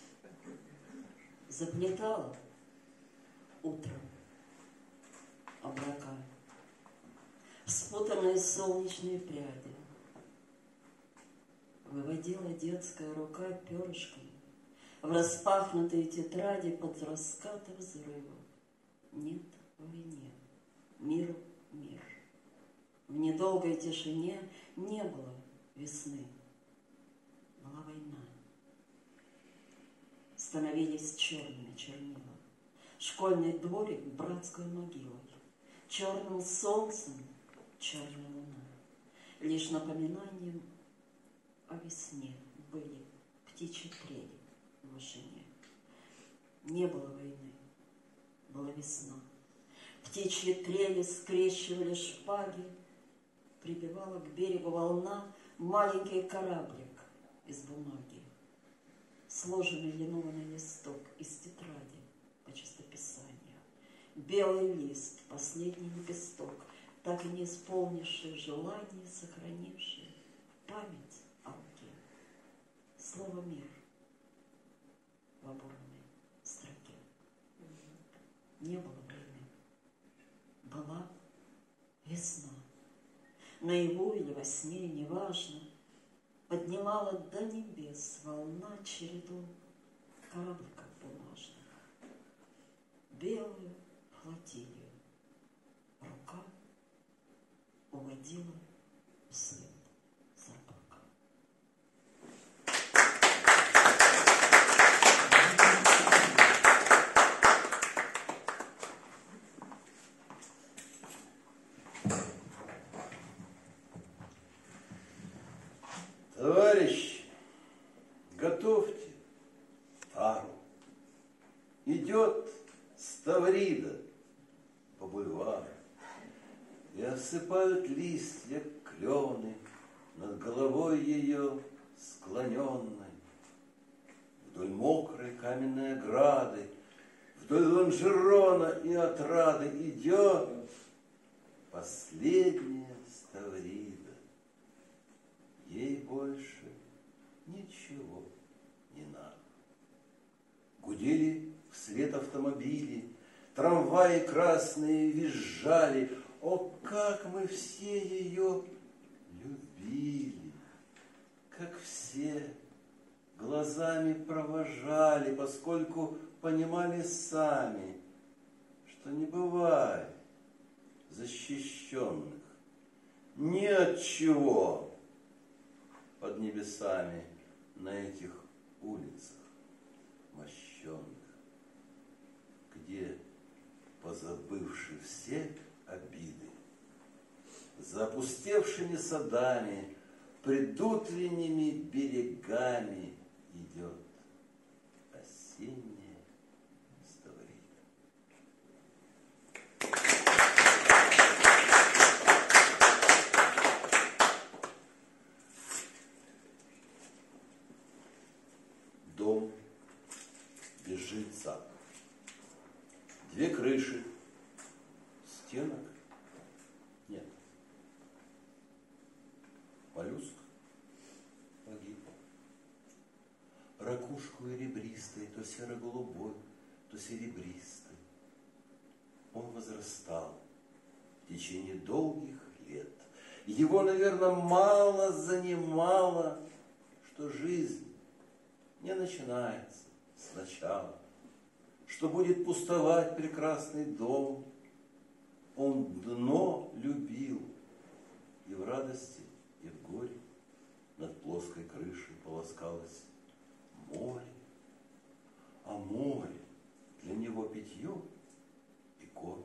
заплетало утром облака, спутанные солнечные пряди. Выводила детская рука перышками в распахнутые тетради под раскаты взрывов. Нет войне, миру мир. В недолгой тишине не было весны, была война. становились черными чернила. Школьный дворик братской могилой, черным солнцем черная луна. Лишь напоминанием о весне были птичьи трели в вышине. Не было войны, была весна. Птичьи трели скрещивали шпаги, прибивала к берегу волна маленький кораблик из бумаги, сложенный линованный листок из тетради по чистописанию. Белый лист, последний лепесток, так и не исполнивший желание, сохранивший память о руке. Слово «мир» в оборванной строке. Не было войны, была весна. Наяву или во сне, неважно, поднимала до небес волна череду корабликов бумажных. Белую флотилию рука уводила вслед за облака. Товарищи, готовьте тару. Идет Ставрида по бульвару, и осыпают листья клены над головой ее склоненной. Вдоль мокрой каменной ограды, вдоль лонжерона и отрады идет последняя Ставрида. Ей больше ничего не надо. Гудели вслед автомобили, трамваи красные визжали. О, как мы все ее любили, как все глазами провожали, поскольку понимали сами, что не бывает защищенных ни от чего под небесами на этих улицах мощенных, где, позабывши все обиды, за опустевшими садами, предутренними берегами идет осенняя Ставрида. Дом без жильца. Две крыши, стенок нет. Моллюск погиб. Ракушку и ребристой, то серо-голубой, то серебристой. Он возрастал в течение долгих лет. Его, наверное, мало занимало, что жизнь не начинается сначала, что будет пустовать прекрасный дом. Он дно любил и в радости, и в горе. Над плоской крышей полоскалось море, а море для него питье и корм.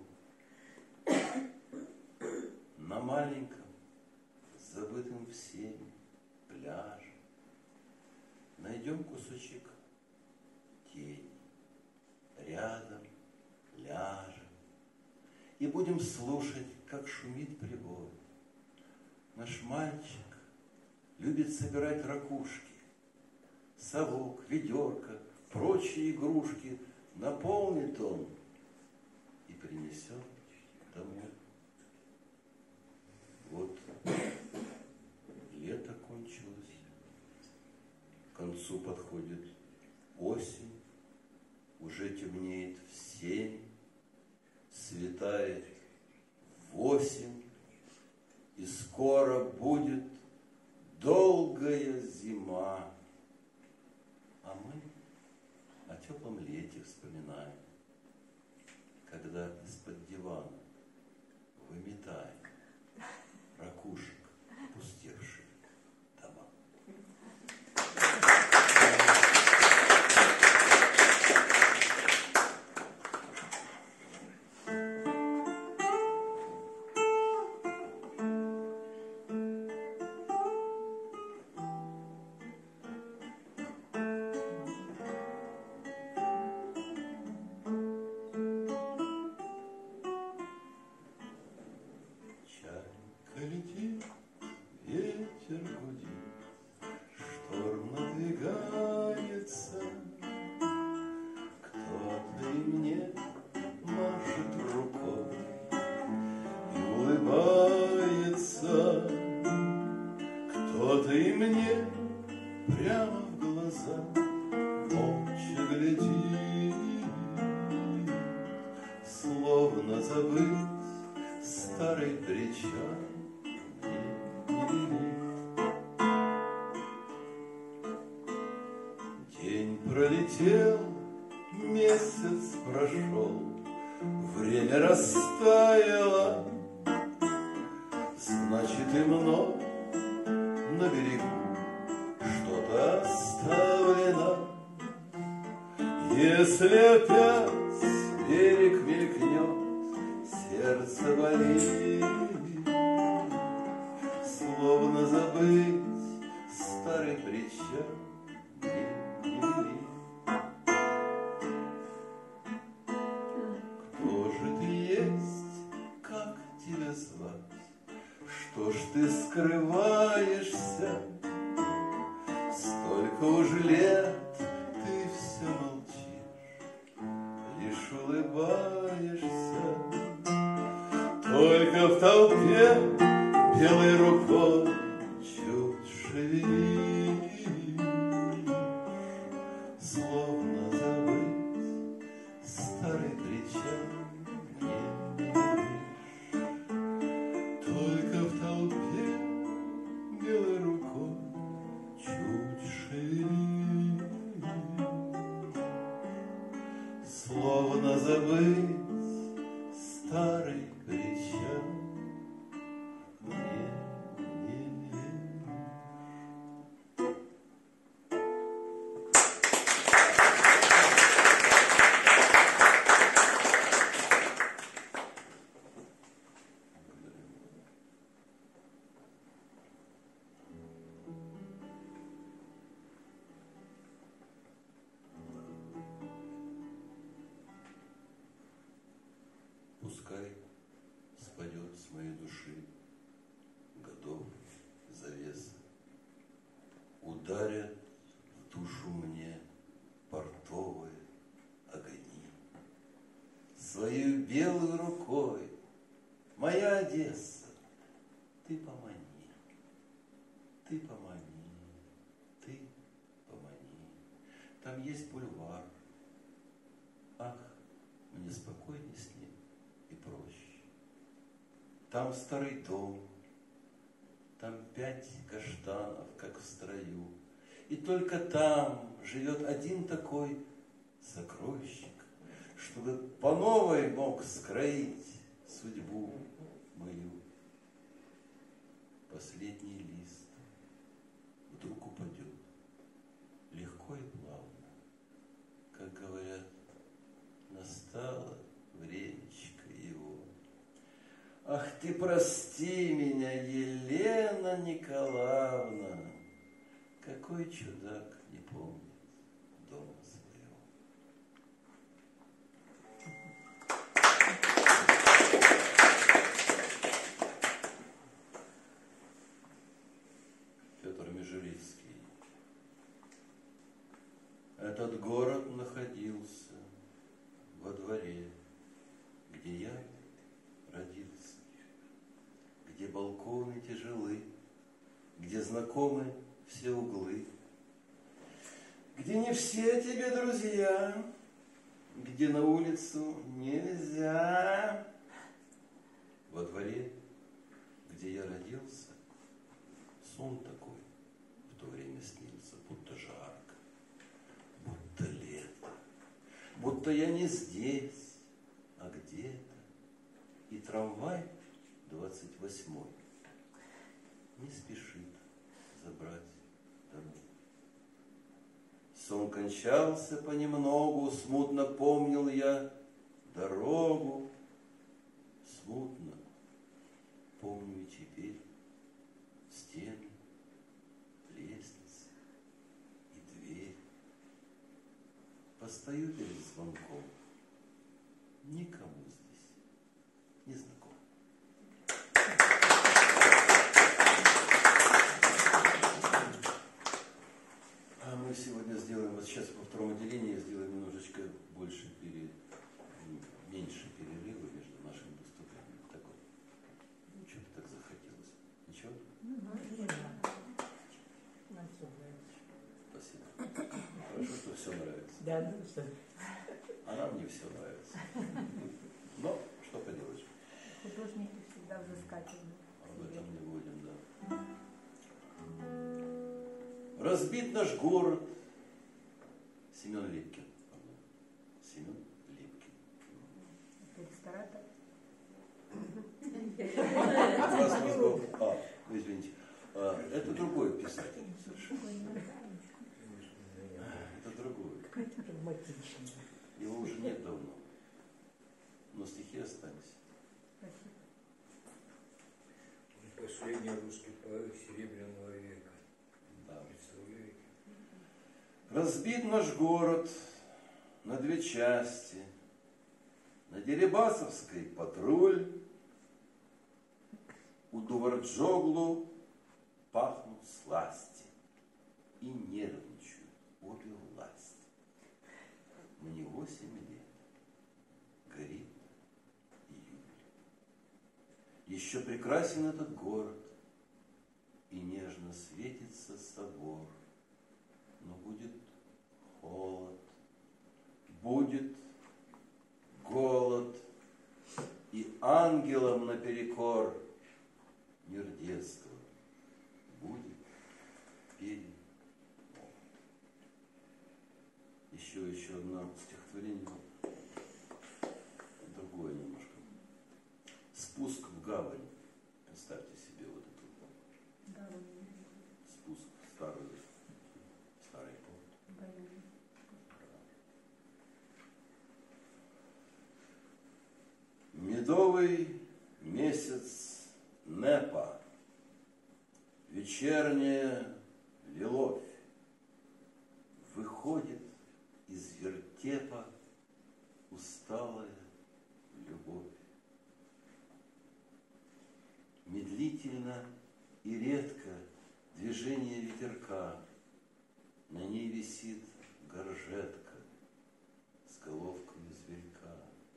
На маленьком, забытым всеми пляже найдем кусочек тени, рядом ляжем и будем слушать, как шумит прибой. Наш мальчик любит собирать ракушки, совок, ведерко, прочие игрушки. Наполнит он и принесет домой. Вот лето кончилось, к концу подходит осень, уже темнеет в семь, светает в восемь, и скоро будет долгая зима. А мы о теплом лете вспоминаем, когда из-под дивана выметаем ракушек пустевших дома. Ты мне прямо в глаза молча гляди, словно забыть старый причал не велит. День пролетел, месяц прошел, время растаяло, значит и мной на берегу что-то оставлено. Если опять берег мелькнет, сердце болит, словно забыть старый причал не велит. Кто же ты есть, как тебя звать? Что ж ты скрываешься? Столько уж лет ты все молчишь, лишь улыбаешься. Только в толпе белой рукой чуть шевелишь, словно забыть старый причал не велишь. Только в толпе белой рукой чуть шевелишь, словно забыть старый причал не велишь. Пускай спадет с моей души годов завеса, ударят в душу мне портовые огни. Своей белой рукой, моя Одесса, ты помани, ты помани, ты помани. Там есть бульвар, ах, мне спокойней с ним и проще. Там старый дом, там пять каштанов, как в строю, и только там живет один такой сокровищик, чтобы по новой мог скроить судьбу мою. Последний лист вдруг упадет, легко и плавно, как говорят, настало времечко его. Ах ты, прости меня, Елена Николаевна, какой чудак не помнит дома своего. Петр Межерицкий. Этот город находился во дворе, где я родился, где балконы тяжелы, где знакомы все углы, где не все тебе друзья, где на улицу нельзя. Во дворе, где я родился, сон такой в то время снился, будто жарко, будто лето, будто я не здесь, а где-то. И трамвай двадцать восьмой не спешит забрать домой. Сон кончался понемногу, смутно помнил я дорогу. Смутно помню и теперь стены, лестницы и дверь. Постою перед звонком, никому здесь не знаком. А мы сегодня сделаем, вот сейчас во втором отделении сделаем немножечко больше, пере, меньше перерыва между нашими выступлениями. Такой, ну, что-то так захотелось. Ничего? Да, ну что? А нам не все нравится. Но что поделать. Художники всегда взыскательны. Об этом не будем, да. Разбит наш город. Семен Липкин. Семен Липкин. Ресторатор. Вас мозгов... А, извините. А, это другой писатель совершенно. Это другой. Какая-то прагматичная. Его уже нет давно. Но стихи остались. Спасибо. Последний русский поэт Серебряного века. Да. Представляете? Разбит наш город на две части. На Дерибасовской патруль, у Дуварджоглу пахнут сласти и нервничают обе власти. Мне восемь лет, горит июль. Еще прекрасен этот город, и нежно светится собор, но будет холод, будет голод, и ангелам наперекор мир детства будет перед. Еще, еще одно стихотворение, другое немножко. Спуск в гавань. Представьте себе вот эту Да, спуск в старый, старый порт. да. Медовый месяц Непа, вечерняя лиловь, выходит из вертепа усталая любовь. Медлительно и редко движение ветерка, на ней висит горжетка с головкой зверька.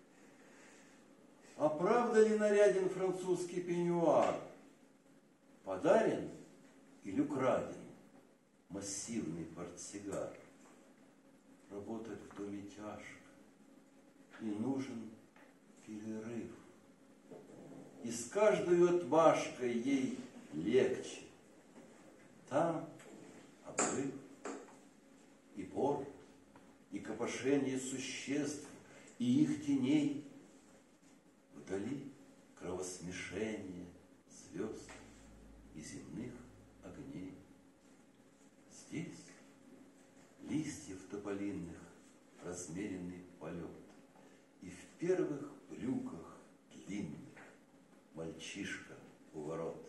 А правда ли наряден французский пеньюар? Подарен или украден массивный портсигар? Работать в доме тяжко, и нужен перерыв. И с каждой отмашкой ей легче. Там обрыв, и порт, и копошение существ, и их теней. Вдали кровосмешение звезд и земных огней. Здесь листьев тополинных размеренный полет, и в первых брюках длинных мальчишка у ворот.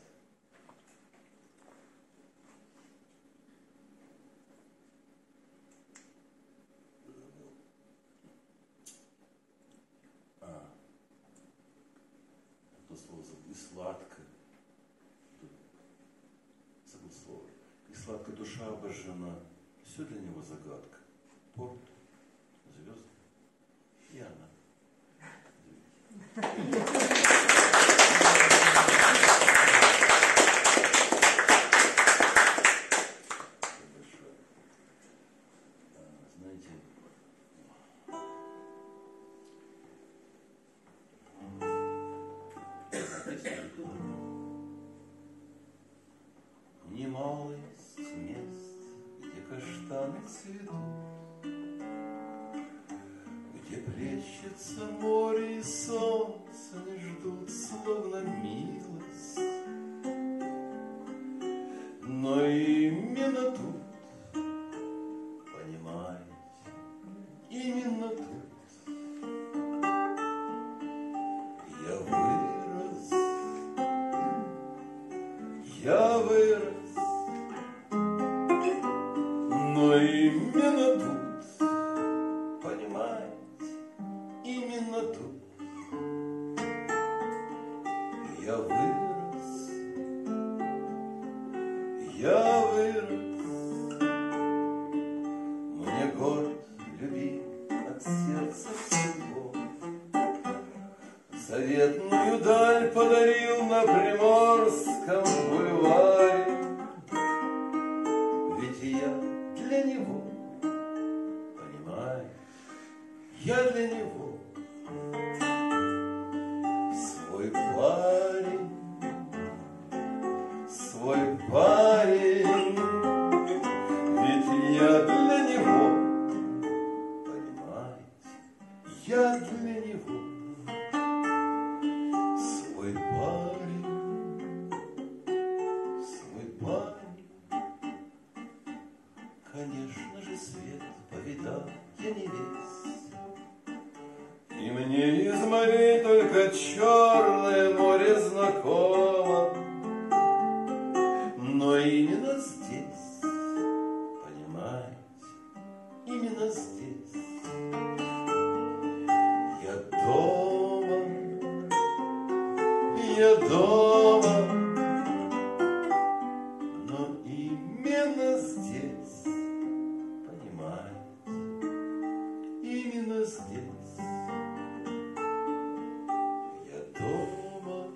А, то слово забыл. И сладко. Забыл слово. И сладко душа обожжена. Все для него загадка. Порт, звезды и она. Знаете, немало есть мест, где каштаны цветут, где плещется море и солнце не ждут, словно милость. Но именно тут, понимаете, именно тут я вырос, я вырос. Но именно тут, понимаете, именно тут я вырос, я вырос. Мне город любим от сердца всего, заветную даль подарил на Приморском бульваре. Ведь я для него, понимаете, я для него свой парень, свой парень, ведь я для него, понимаете, я для него свой парень, свой парень. Конечно же, свет повидал я не весь, и мне из морей только черное море знакомо. Но именно здесь, понимаете, именно здесь я дома, я дома, но именно здесь, понимаете, именно здесь я дома,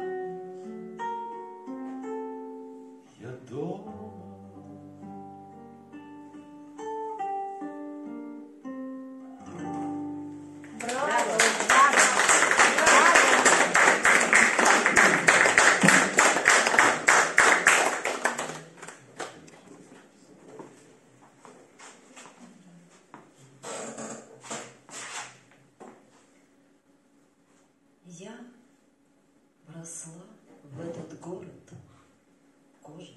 я дома. Браво! Браво! Я росла в этот город кожей,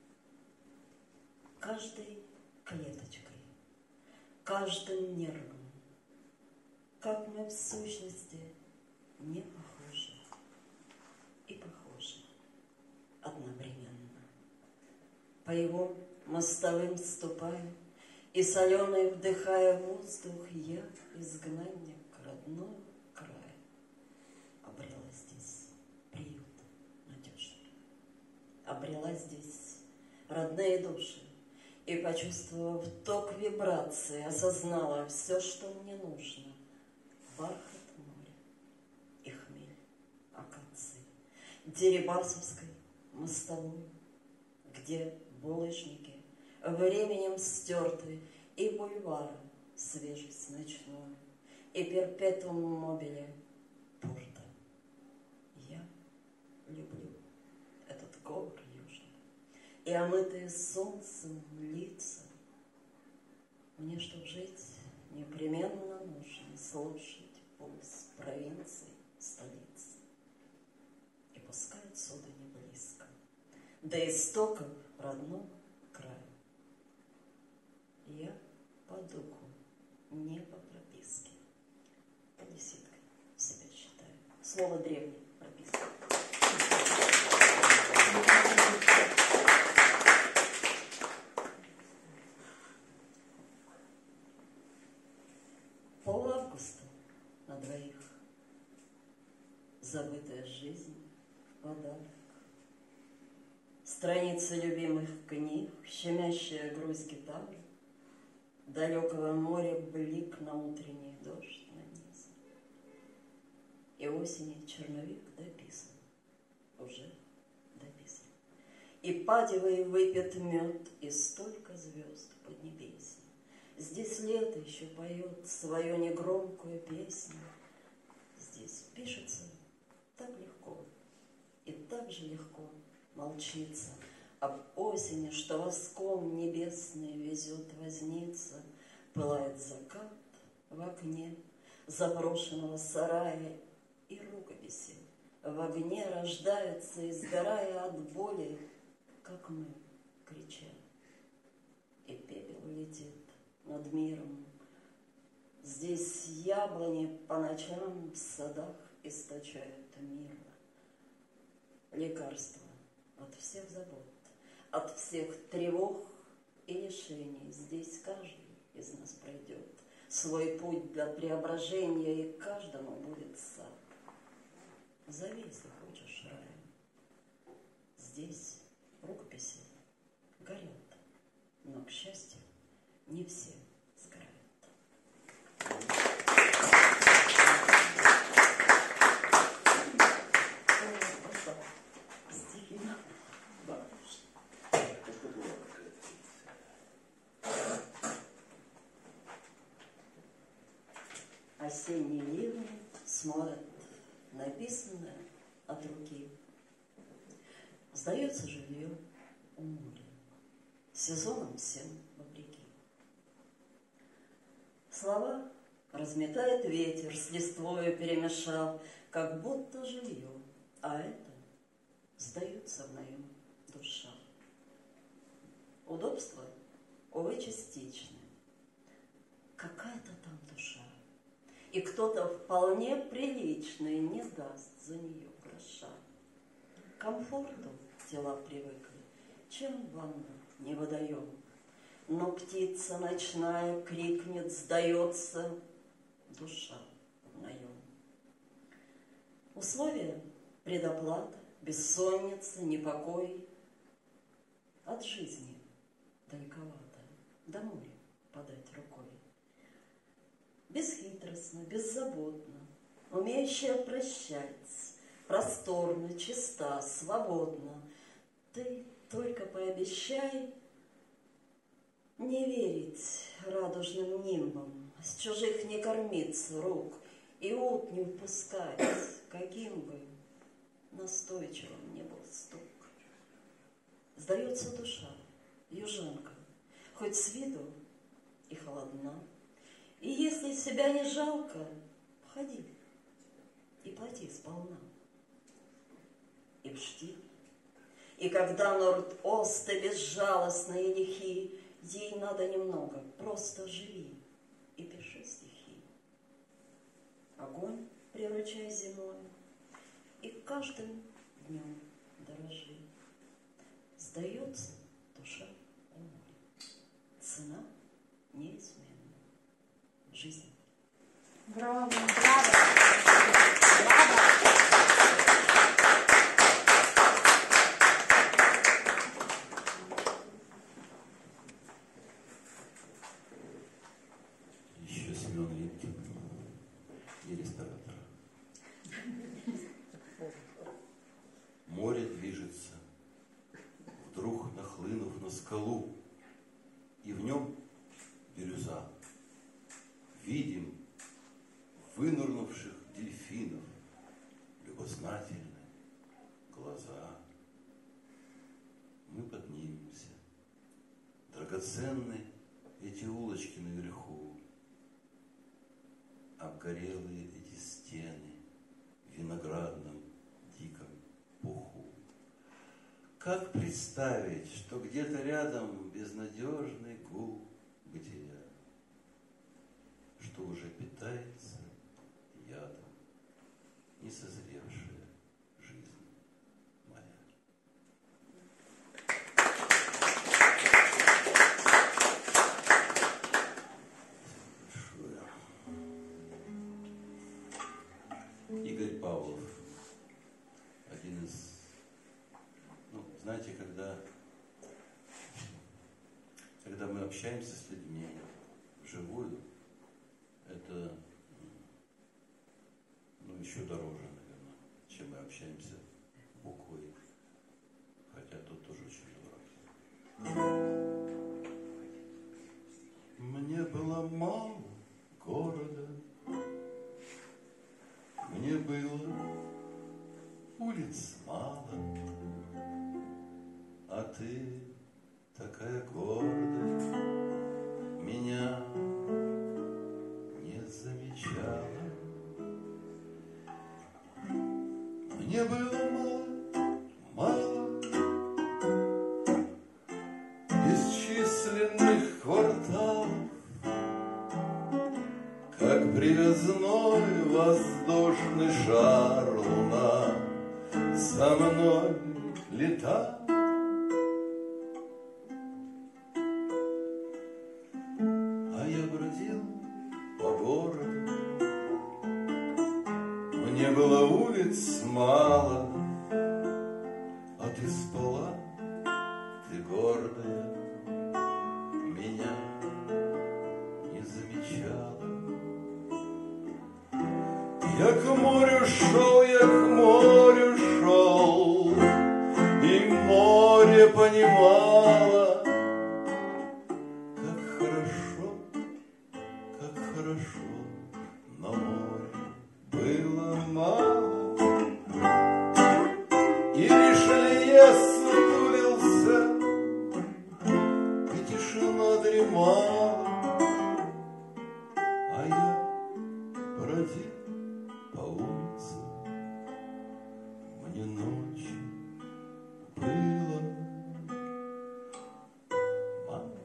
каждой клеточкой, каждым нервом, как мы в сущности не похожи и похожи одновременно. По его мостовым ступаю, и соленый вдыхая воздух, я, изгнанник родного края, обрела здесь приют надежный, обрела здесь родные души, и, почувствовав ток вибрации, осознала все, что мне нужно. Бархат моря и хмель акации, Дерибасовской мостовой, где булыжники временем стерты, и бульвара свежесть ночной, и перпетум мобиле порта. Я люблю этот говор южный и омытые солнцем лица. Мне, чтоб жить, непременно нужно слушать пульс провинции, столицы. И пускай отсюда не близко, до истоков родного края. Я по духу, не по прописке, по десяткой себя считаю. Слово древнее, прописка. Пол августа на двоих, забытая жизнь в подарок. Страницы любимых книг, щемящая грусть гитары, далекого моря блик на утренний дождь нанизан. И осени черновик дописан, уже дописан. И падевый выпит мед, и столько звезд поднебесья. Здесь лето еще поет свою негромкую песню. Здесь пишется так легко, и так же легко молчится об осени, что воском небесный везет возница. Пылает закат в окне заброшенного сарая, и рукописи в огне рождаются, и сгорая от боли, как мы, крича. И пепел летит над миром. Здесь яблони по ночам в садах источают мир. Лекарство от всех забот, от всех тревог и лишений. Здесь каждый из нас пройдет свой путь для преображения, и каждому будет сад. Зови, если хочешь, раем. Здесь рукописи горят, но, к счастью, не все сгорают. осенние ливни смоют написанное от руки. Сдается жилье у моря, сезоном всем вопреки. Слова разметает ветер, с листвою перемешав, как будто жилье, а это сдаются в моем душа. Удобство, увы, частичное. Какая-то там душа. И кто-то вполне приличный не даст за нее гроша. К комфорту тела привыкли, чем ванну не выдаем. Но птица ночная крикнет, сдается душа в наем. Условия — предоплата, бессонница, непокой. От жизни далековато, до моря подать рукой. Бесхитростно, беззаботно, умеющая прощать, просторно, чиста, свободно. Ты только пообещай не верить радужным нимбам, с чужих не кормиться рук и ут не впускать, каким бы настойчивым не был стук. Сдается душа, южанка, хоть с виду и холодна. И если себя не жалко, входи и плати сполна. И в штиль, и когда норд-осты безжалостные лихи, ей надо немного, просто живи и пиши стихи. Огонь приручай зимой, и каждым днем дорожи. Сдается душа у моря, цена неизменна. Жизнь. Браво! Браво! Браво! Еще Семен Липкин и ресторатор. Море движется, вдруг нахлынув на скалу, и в нем бирюза. Видим вынырнувших дельфинов, любознательны глаза. Мы поднимемся, драгоценны эти улочки наверху, обгорелые эти стены в виноградном диком пуху. Как представить, что где-то рядом безнадежный гул бытия, что уже питается ядом несозревшая жизнь моя. Большое. Игорь Павлов, один из, ну, знаете, когда, когда мы общаемся с людьми вживую, это, ну, еще дороже, наверное, чем мы общаемся буквой, хотя тут тоже очень дорого. Мне было мало города, мне было улиц мало, а ты такая гордая меня замечала. Мне было мало, мало бесчисленных кварталов, как привязной воздушный шар луна со мной летала. А я бродил по городу, мне было улиц мало, а ты спала, ты гордая, меня не замечала. Я к морю шел, я к морю шел, и море понимало, как хорошо, как хорошо, но задремала, а я бродил по улице. Мне ночью было мало.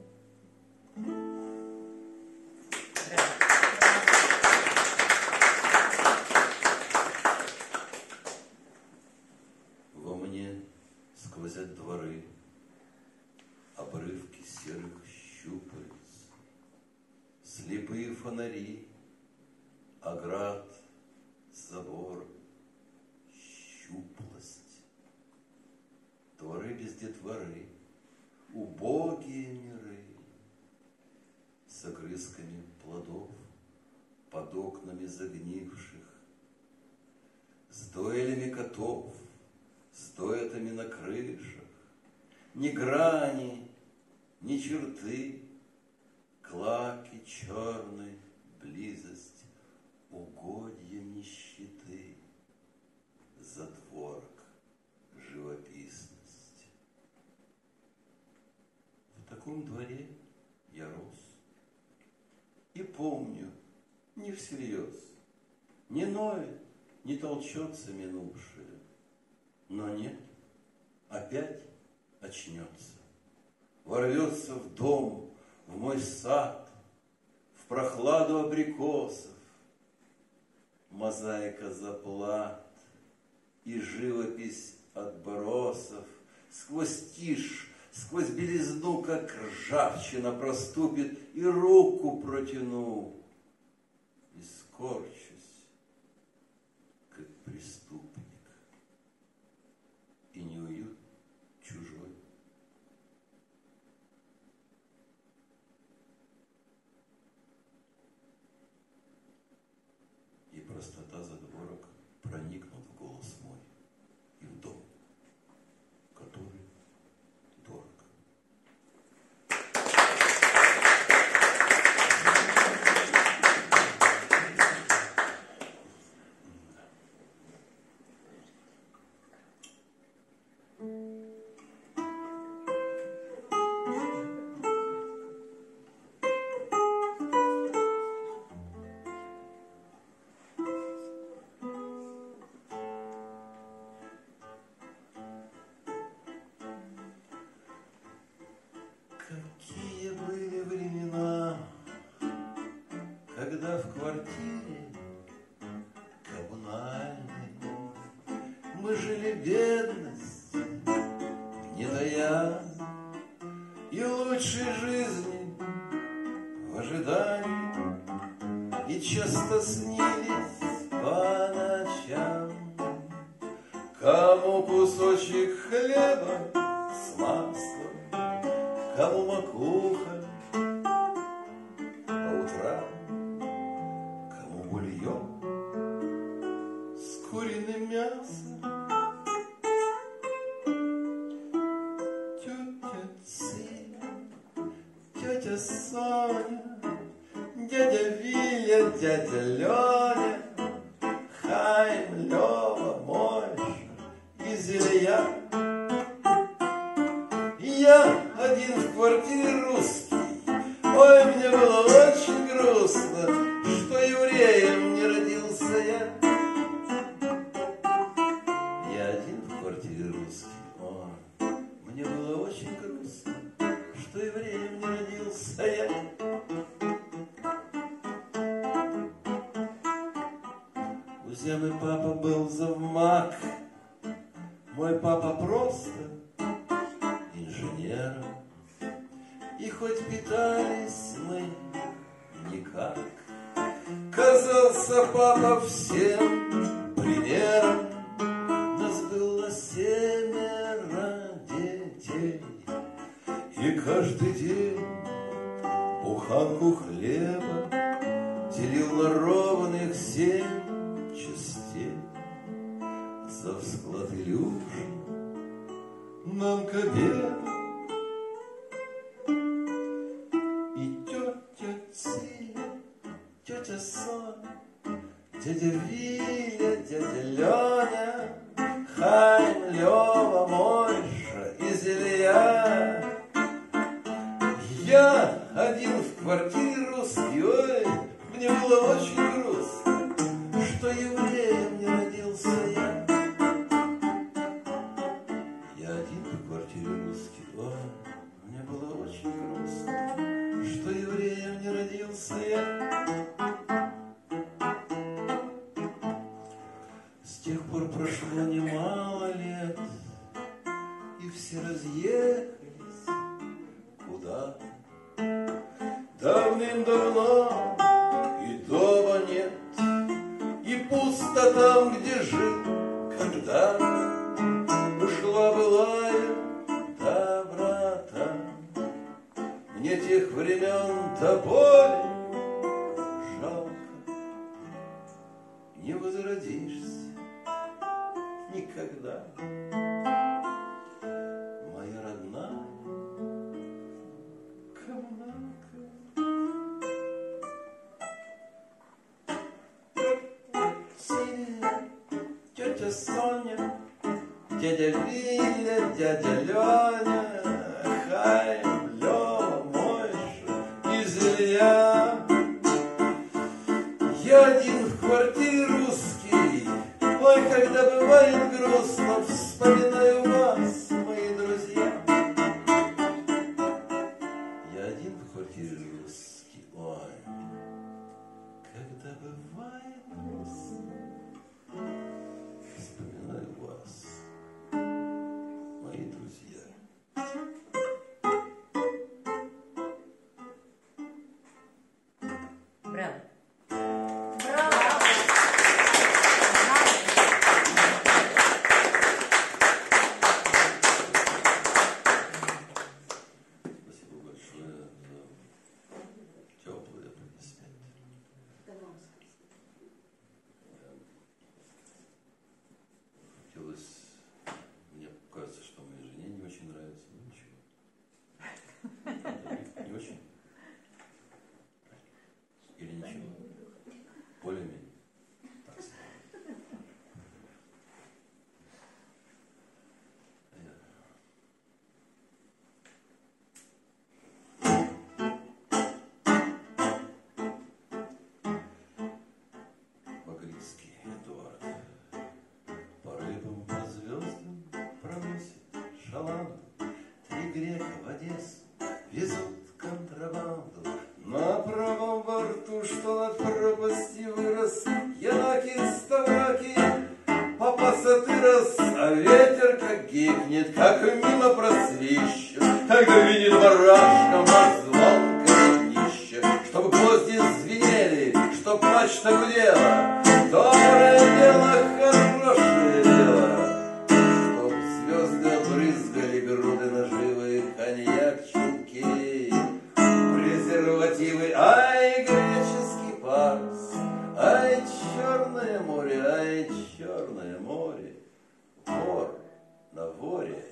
Во мне сквозят дворы, обрывки серых щупалец, слепые фонари, оград, забор, щуплость. Дворы без детворы, убогие миры, с огрызками плодов под окнами загнивших, с дуэлями котов, с дуэтами на крышах, ни грани, ни черты, клаки черной, близость, угодья нищеты, затворок, живописность. В таком дворе я рос и помню, не всерьез, не ноет, не толчется минувшее, но нет, опять очнется, ворвется в дом, в мой сад, в прохладу абрикосов, мозаика заплат и живопись отбросов, сквозь тишь, сквозь белизну, как ржавчина проступит, и руку протяну, и скорчусь, как преступник, и неуют чужой. И простота задворок проникнут в голос мой и в дом, который дорог. Какие были времена, когда в квартире коммунальной мы жили бедность, не тая, и лучшей жизни в ожидании, и часто снились по ночам, кому кусочек хлеба с маслом, кому макуха по утрам, кому бульон с куриным мясом. Тетя Циля, тетя Соня, дядя Виля, дядя Леня, Хайм, Лева, Мойша и Зелия. Я один в квартире русский. Ой, мне было очень грустно, что евреем не родился я. Я один в квартире русский. Ой, мне было очень грустно, что евреем не родился я. У Земы папа был завмак, мой папа просто инженером. И хоть питались мы никак, казался папа всем примером. Нас было семеро детей, и каждый день буханку хлеба делил на ровных семь частей. За всклад Илюши нам к обеду и тетя Циля, тетя Соня, дядя Виля, дядя Леня, Хайм, Лева, Мойша и Зелия. Я я один в квартире русский, ой, мне было очень грустно, что евреем не родился я. Я один в квартире русский, ой, мне было очень грустно, что евреем не родился я. С тех пор прошло немало лет, и все разъехались куда? Давным-давно и дома нет, и пусто там, где жил, когда ушла былая доброта. Мне тех времен до боли жалко, не возродишься никогда. Моя родная коммуналка. Тетя Соня, дядя Виля, дядя Леня, Хайм, Лёва, Мойша, Илья. Я один в квартире русский, ой, когда бывает грустно, вспоминаю вас, мои друзья. Я один в квартире русский, ой, когда бывает грустно, вспоминаю вас, мои друзья. Браво. Спасибо большое за теплые аплодисменты. Хотелось, мне кажется, что моей жене не очень нравится, но ничего. Не очень? Или ничего? Более-менее. Так себе. Багрицкий Эдуард. По рыбам, по звездам проносит шаланду. Три грека в Одессу везут контрабанду. На правом борту, что над пропастью вырос, Янаки, Ставраки, попаса ты раз, а ветер как гикнет, как мимо просвищет, когда видит барашка, мазвалка днище, чтобы гвозди звенели, чтоб мачта гудела. Доброе дело, хорошее дело, чтоб звезды обрызгали груды наживы, коньяк, чулки, презервативы. Ай, греческий парус, ай, черное море, ай, черное море, вор на воре.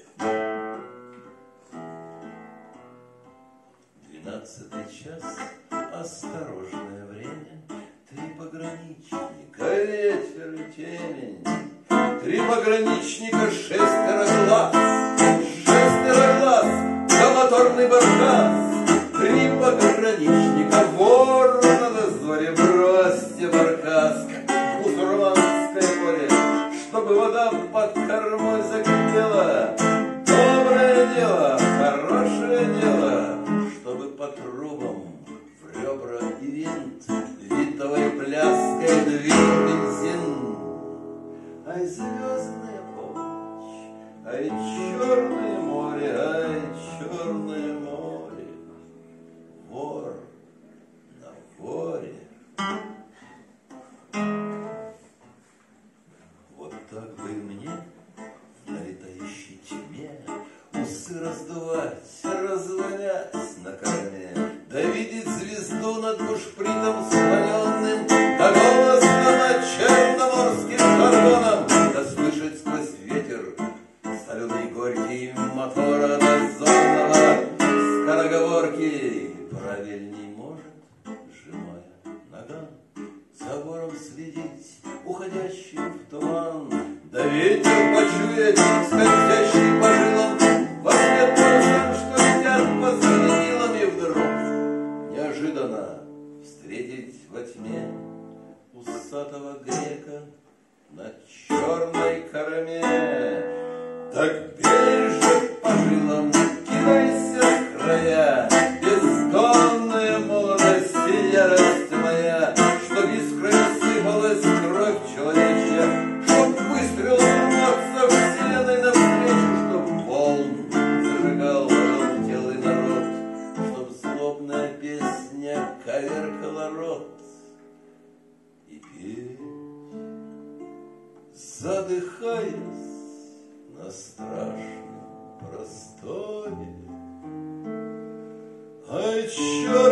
Двенадцатый час, осторожное время, три пограничника, ветер и темень, три пограничника, шестеро глаз, шестеро глаз, да моторный баркас, три пограничника, вор на дозоре, бросьте баркас, мусульманское море, чтобы вода под кормой закипела. Доброе дело, хорошее дело, чтобы по трубам в ребра и винт винтовой пляской двинул бензин. Ай, звездная полночь, ай, черное море, ай, черное море, вор на воре. Вот так бы и мне в налетающей тьме усы раздувать, развонять на корме, да видеть звезду над бушпритом склоненным, да голос над черноморским жаргоном, да слышать сквозь ветер соленый горький мотора дозорного скороговорки. Правильней может, сжимая ногам, за вором следить, уходящим в туман, да ветер почуять, скользящий по жилам, во след парусам, что летят посреди нилами вдруг. задыхаясь на страшном просторе. Ай, черт!